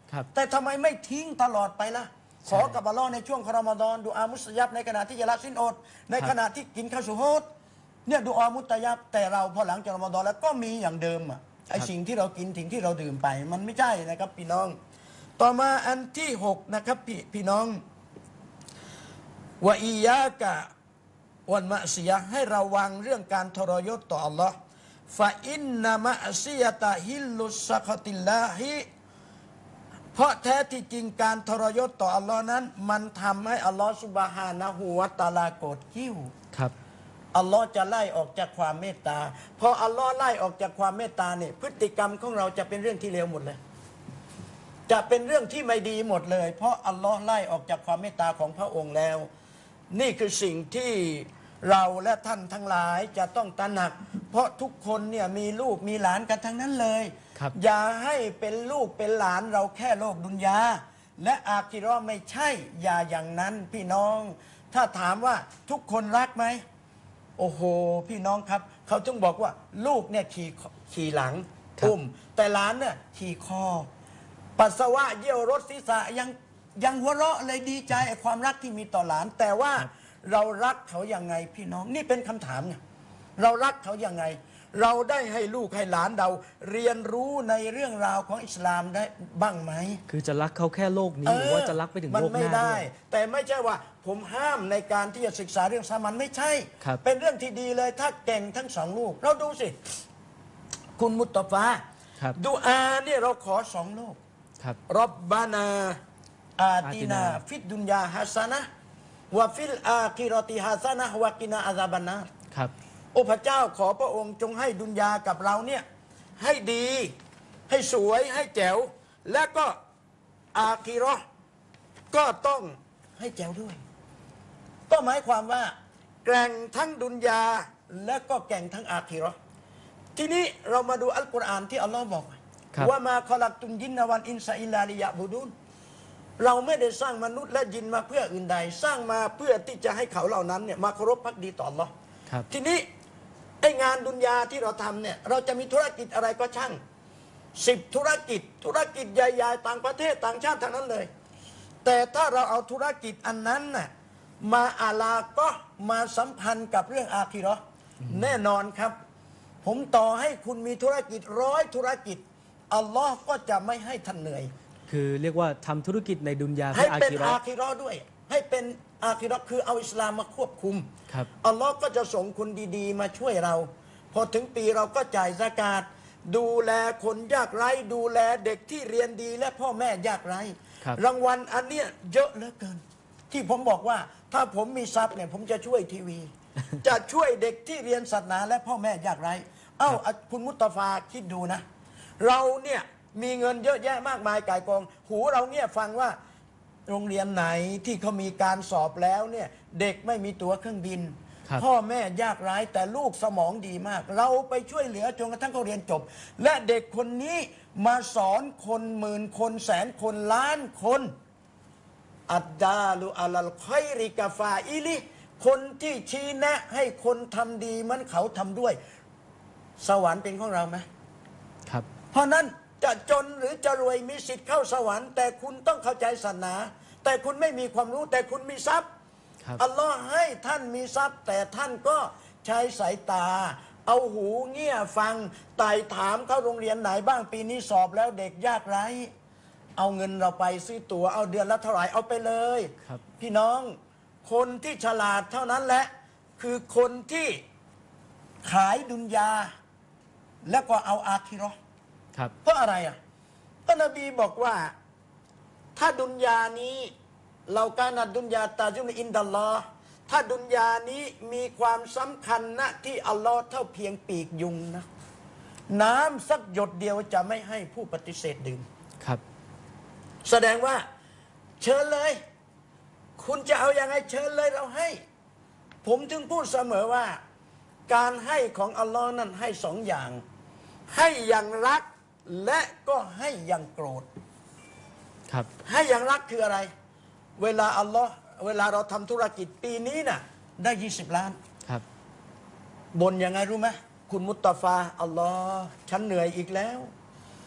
แต่ทำไมไม่ทิ้งตลอดไปล่ะขอกับอัลลอฮ์ในช่วงรอมฎอนดูอามุสยับในขณะที่จะละสิ้นอดในขณะที่กินข้าวสุโฮดเนี่ยดูอามุตยับแต่เราพอหลังจากรอมฎอนแล้วก็มีอย่างเดิมอ่ะไอสิ่งที่เรากินสิ่งที่เราดื่มไปมันไม่ใช่นะครับพี่น้องต่อมาอันที่หกนะครับพี่พี่น้องวะอียะกะวันมะซียะให้ระวังเรื่องการทรยศต่ออัลลอฮ์ฟะอินนามะซียะตะฮิลลุสซะกติลลาฮิเพราะแท้ที่จริงการทรยศต่ออัลลอฮ์นั้นมันทำให้อัลลอฮ์ซุบฮานะฮูวะตะอาลาโกรธกิ้วครับอัลลอฮ์จะไล่ออกจากความเมตตาพออัลลอฮ์ไล่ออกจากความเมตตาเนี่ยพฤติกรรมของเราจะเป็นเรื่องที่เลวหมดเลยจะเป็นเรื่องที่ไม่ดีหมดเลยเพราะอัลลอฮ์ไล่ออกจากความเมตตาของพระองค์แล้วนี่คือสิ่งที่เราและท่านทั้งหลายจะต้องตระหนักเพราะทุกคนเนี่ยมีลูกมีหลานกันทั้งนั้นเลยอย่าให้เป็นลูกเป็นหลานเราแค่โลกดุนยาและอาคิเราะห์ไม่ใช่อย่าอย่างนั้นพี่น้องถ้าถามว่าทุกคนรักไหมโอ้โหพี่น้องครับเขาจึงบอกว่าลูกเนี่ยขี่ขี่หลังอุ้มแต่หลานเนี่ยขี่คอปัสสาวะเยี่ยวรถศีรษะยังยังหัวเราะเลยดีใจไอ้ความรักที่มีต่อหลานแต่ว่าเรารักเขาอย่างไงพี่น้องนี่เป็นคำถามไงเรารักเขาอย่างไงเราได้ให้ลูกให้หลานเราเรียนรู้ในเรื่องราวของอิสลามได้บ้างไหมคือจะรักเขาแค่โลกนี้หรือว่าจะรักไปถึงโลกหน้าด้วยมันไม่ได้แต่ไม่ใช่ว่าผมห้ามในการที่จะศึกษาเรื่องสามัญไม่ใช่เป็นเรื่องที่ดีเลยถ้าเก่งทั้งสองลูกเราดูสิคุณมุตตะฟาดูอาเนี่ยเราขอสองลูกรอบบานาอาตินาฟิดดุนยาฮัสนะวะฟิลอาคิรอติฮัสนะวะกินาอาซาบันนาครับโอ้พระเจ้าขอพระองค์จงให้ดุนยากับเราเนี่ยให้ดีให้สวยให้แจ๋วและก็อาคิเราะห์ก็ต้องให้แจ๋วด้วยก็หมายความว่าแกร่งทั้งดุนยาและก็แกร่งทั้งอาคิเราะห์ทีนี้เรามาดูอัลกุรอานที่อัลลอฮ์บอกว่ามาคอลักตุนยินนวันอินซาอิลลาลิยะบูดุนเราไม่ได้สร้างมนุษย์และยินมาเพื่ออื่นใดสร้างมาเพื่อที่จะให้เขาเหล่านั้นเนี่ยมาเคารพภักดีต่ออัลลอฮ์ทีนี้ไอ้งานดุนยาที่เราทำเนี่ยเราจะมีธุรกิจอะไรก็ช่างสิบธุรกิจธุรกิจใหญ่ๆต่างประเทศต่างชาติทั้งนั้นเลยแต่ถ้าเราเอาธุรกิจอันนั้นน่ะมาอาลาก็มาสัมพันธ์กับเรื่องอาคิเราะห์แน่นอนครับผมต่อให้คุณมีธุรกิจร้อยธุรกิจอัลลอฮ์ก็จะไม่ให้ท่านเหนื่อยคือเรียกว่าทำธุรกิจในดุนยาให้เป็นอาคิเราะห์ด้วยให้เป็นอาคิเราะห์คือเอาอิสลามมาควบคุมอัลลอฮ์ก็จะส่งคนดีๆมาช่วยเราพอถึงปีเราก็จ่ายซะกาตดูแลคนยากไร้ดูแลเด็กที่เรียนดีและพ่อแม่ยากไร้รางวัลอันเนี้ยเยอะเหลือเกินที่ผมบอกว่าถ้าผมมีทรัพย์เนี่ยผมจะช่วยทีวี จะช่วยเด็กที่เรียนศาสนาและพ่อแม่ยากไร้เอ้าคุณมุตตะฟาคิดดูนะเราเนี่ยมีเงินเยอะแยะมากมายก่ายกองหูเราเนี่ยฟังว่าโรงเรียนไหนที่เขามีการสอบแล้วเนี่ยเด็กไม่มีตั๋วเครื่องบินพ่อแม่ยากไร้แต่ลูกสมองดีมากเราไปช่วยเหลือจนกระทั่งเขาเรียนจบและเด็กคนนี้มาสอนคนหมื่นคนแสนคนล้านคนอัดดาลุอัลลคอยริกาฟาอิลิคนที่ชี้แนะให้คนทำดีมันเขาทำด้วยสวรรค์เป็นของเราไหมครับเพราะนั้นจะจนหรือจะรวยมีสิทธิ์เข้าสวรรค์แต่คุณต้องเข้าใจศาสนาแต่คุณไม่มีความรู้แต่คุณมีทรัพย์อัลลอฮ์ให้ท่านมีทรัพย์แต่ท่านก็ใช้สายตาเอาหูเงี่ยฟังไต่ถามเข้าโรงเรียนไหนบ้างปีนี้สอบแล้วเด็กยากไร้เอาเงินเราไปซื้อตั๋วเอาเดือนละเท่าไหร่เอาไปเลยพี่น้องคนที่ฉลาดเท่านั้นแหละคือคนที่ขายดุนยาแล้วก็เอาอาคิเราะห์เพราะอะไรอ่ะก็นบีบอกว่าถ้าดุนยานี้เราการนัดดุนยาตาจุนอินดัลลอฮ์ถ้าดุนยานี้มีความสำคัญนะที่อัลลอฮ์เท่าเพียงปีกยุงนะน้ำสักหยดเดียวจะไม่ให้ผู้ปฏิเสธดื่มครับแสดงว่าเชิญเลยคุณจะเอาอย่างไรเชิญเลยเราให้ผมถึงพูดเสมอว่าการให้ของอัลลอฮ์นั้นให้สองอย่างให้อย่างรักและก็ให้อย่างโกรธครับให้อย่างรักคืออะไรเวลาอัลลอฮ์เวลาเราทำธุรกิจปีนี้น่ะได้ยี่สิบล้านครับบนยังไงรู้ไหมคุณมุตตะฟาอัลลอฮ์ฉันเหนื่อยอีกแล้ว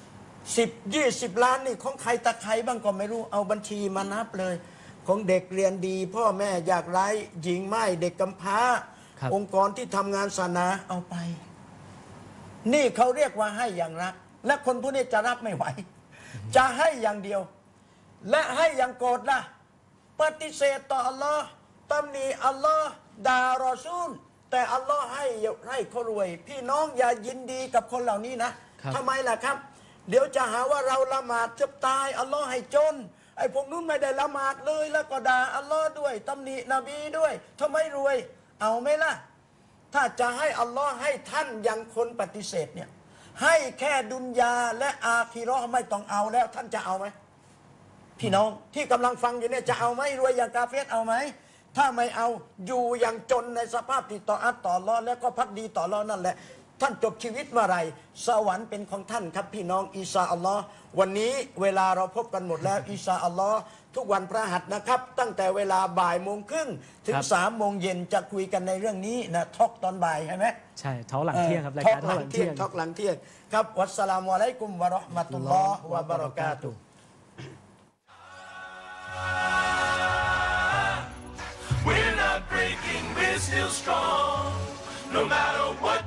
สิบยี่สิบล้านนี่ของใครตะใครบ้างก็ไม่รู้เอาบัญชีมานับเลย ของเด็กเรียนดี พ่อแม่ยากไร้หญิงไม้เด็กกำพร้า องค์กรที่ทำงานศาสนาเอาไป นี่เขาเรียกว่าให้อย่างรัก และคนพวกนี้จะรับไม่ไหว จะให้อย่างเดียว และให้อย่างโกรธล่ะปฏิเสธต่ออัลลอฮ์ตำหนิอัลลอฮ์ด่ารอซูลแต่อัลลอฮ์ให้ให้เขารวย พี่น้องอย่ายินดีกับคนเหล่านี้นะทำไมล่ะครับ เดี๋ยวจะหาว่าเราละหมาดจะตายอัลลอฮ์ให้จนไอ้พวกนู้นไม่ได้ละหมาดเลยแล้วก็ด่าอัลลอฮ์ด้วยตำหนินบีด้วยทำไมรวยเอาไหมล่ะถ้าจะให้อัลลอฮ์ให้ท่านอย่างคนปฏิเสธเนี่ยให้แค่ดุนยาและอาคีเราะห์ไม่ต้องเอาแล้วท่านจะเอาไหมพี่น้องที่กำลังฟังอยู่เนี่ยจะเอาไหมรวยอย่างกาเฟรเอาไหมถ้าไม่เอาอยู่อย่างจนในสภาพที่ต่ออัตต่ออัลลอฮ์แล้วก็พักดีต่ออัลลอฮ์นั่นแหละท่านจบชีวิตเมื่อไรสวรรค์เป็นของท่านครับพี่น้องอินชาอัลลอฮ์วันนี้เวลาเราพบกันหมดแล้วอินชาอัลลอฮ์ทุกวันพระหัสนะครับ ตั้งแต่เวลาบ่ายโมงครึ่งถึงสามโมงเย็นจะคุยกันในเรื่องนี้นะทอกตอนบ่ายใช่ไหมใช่ท้อหลังเที่ยงครับรายการท้อหลังเที่ยงทอกหลังเที่ยงครับวัสสลามุอะลัยกุมวะเราะห์มะตุลลอฮ์วะบะเราะกาตุฮ์ We're not breaking, we're still strong. No matter what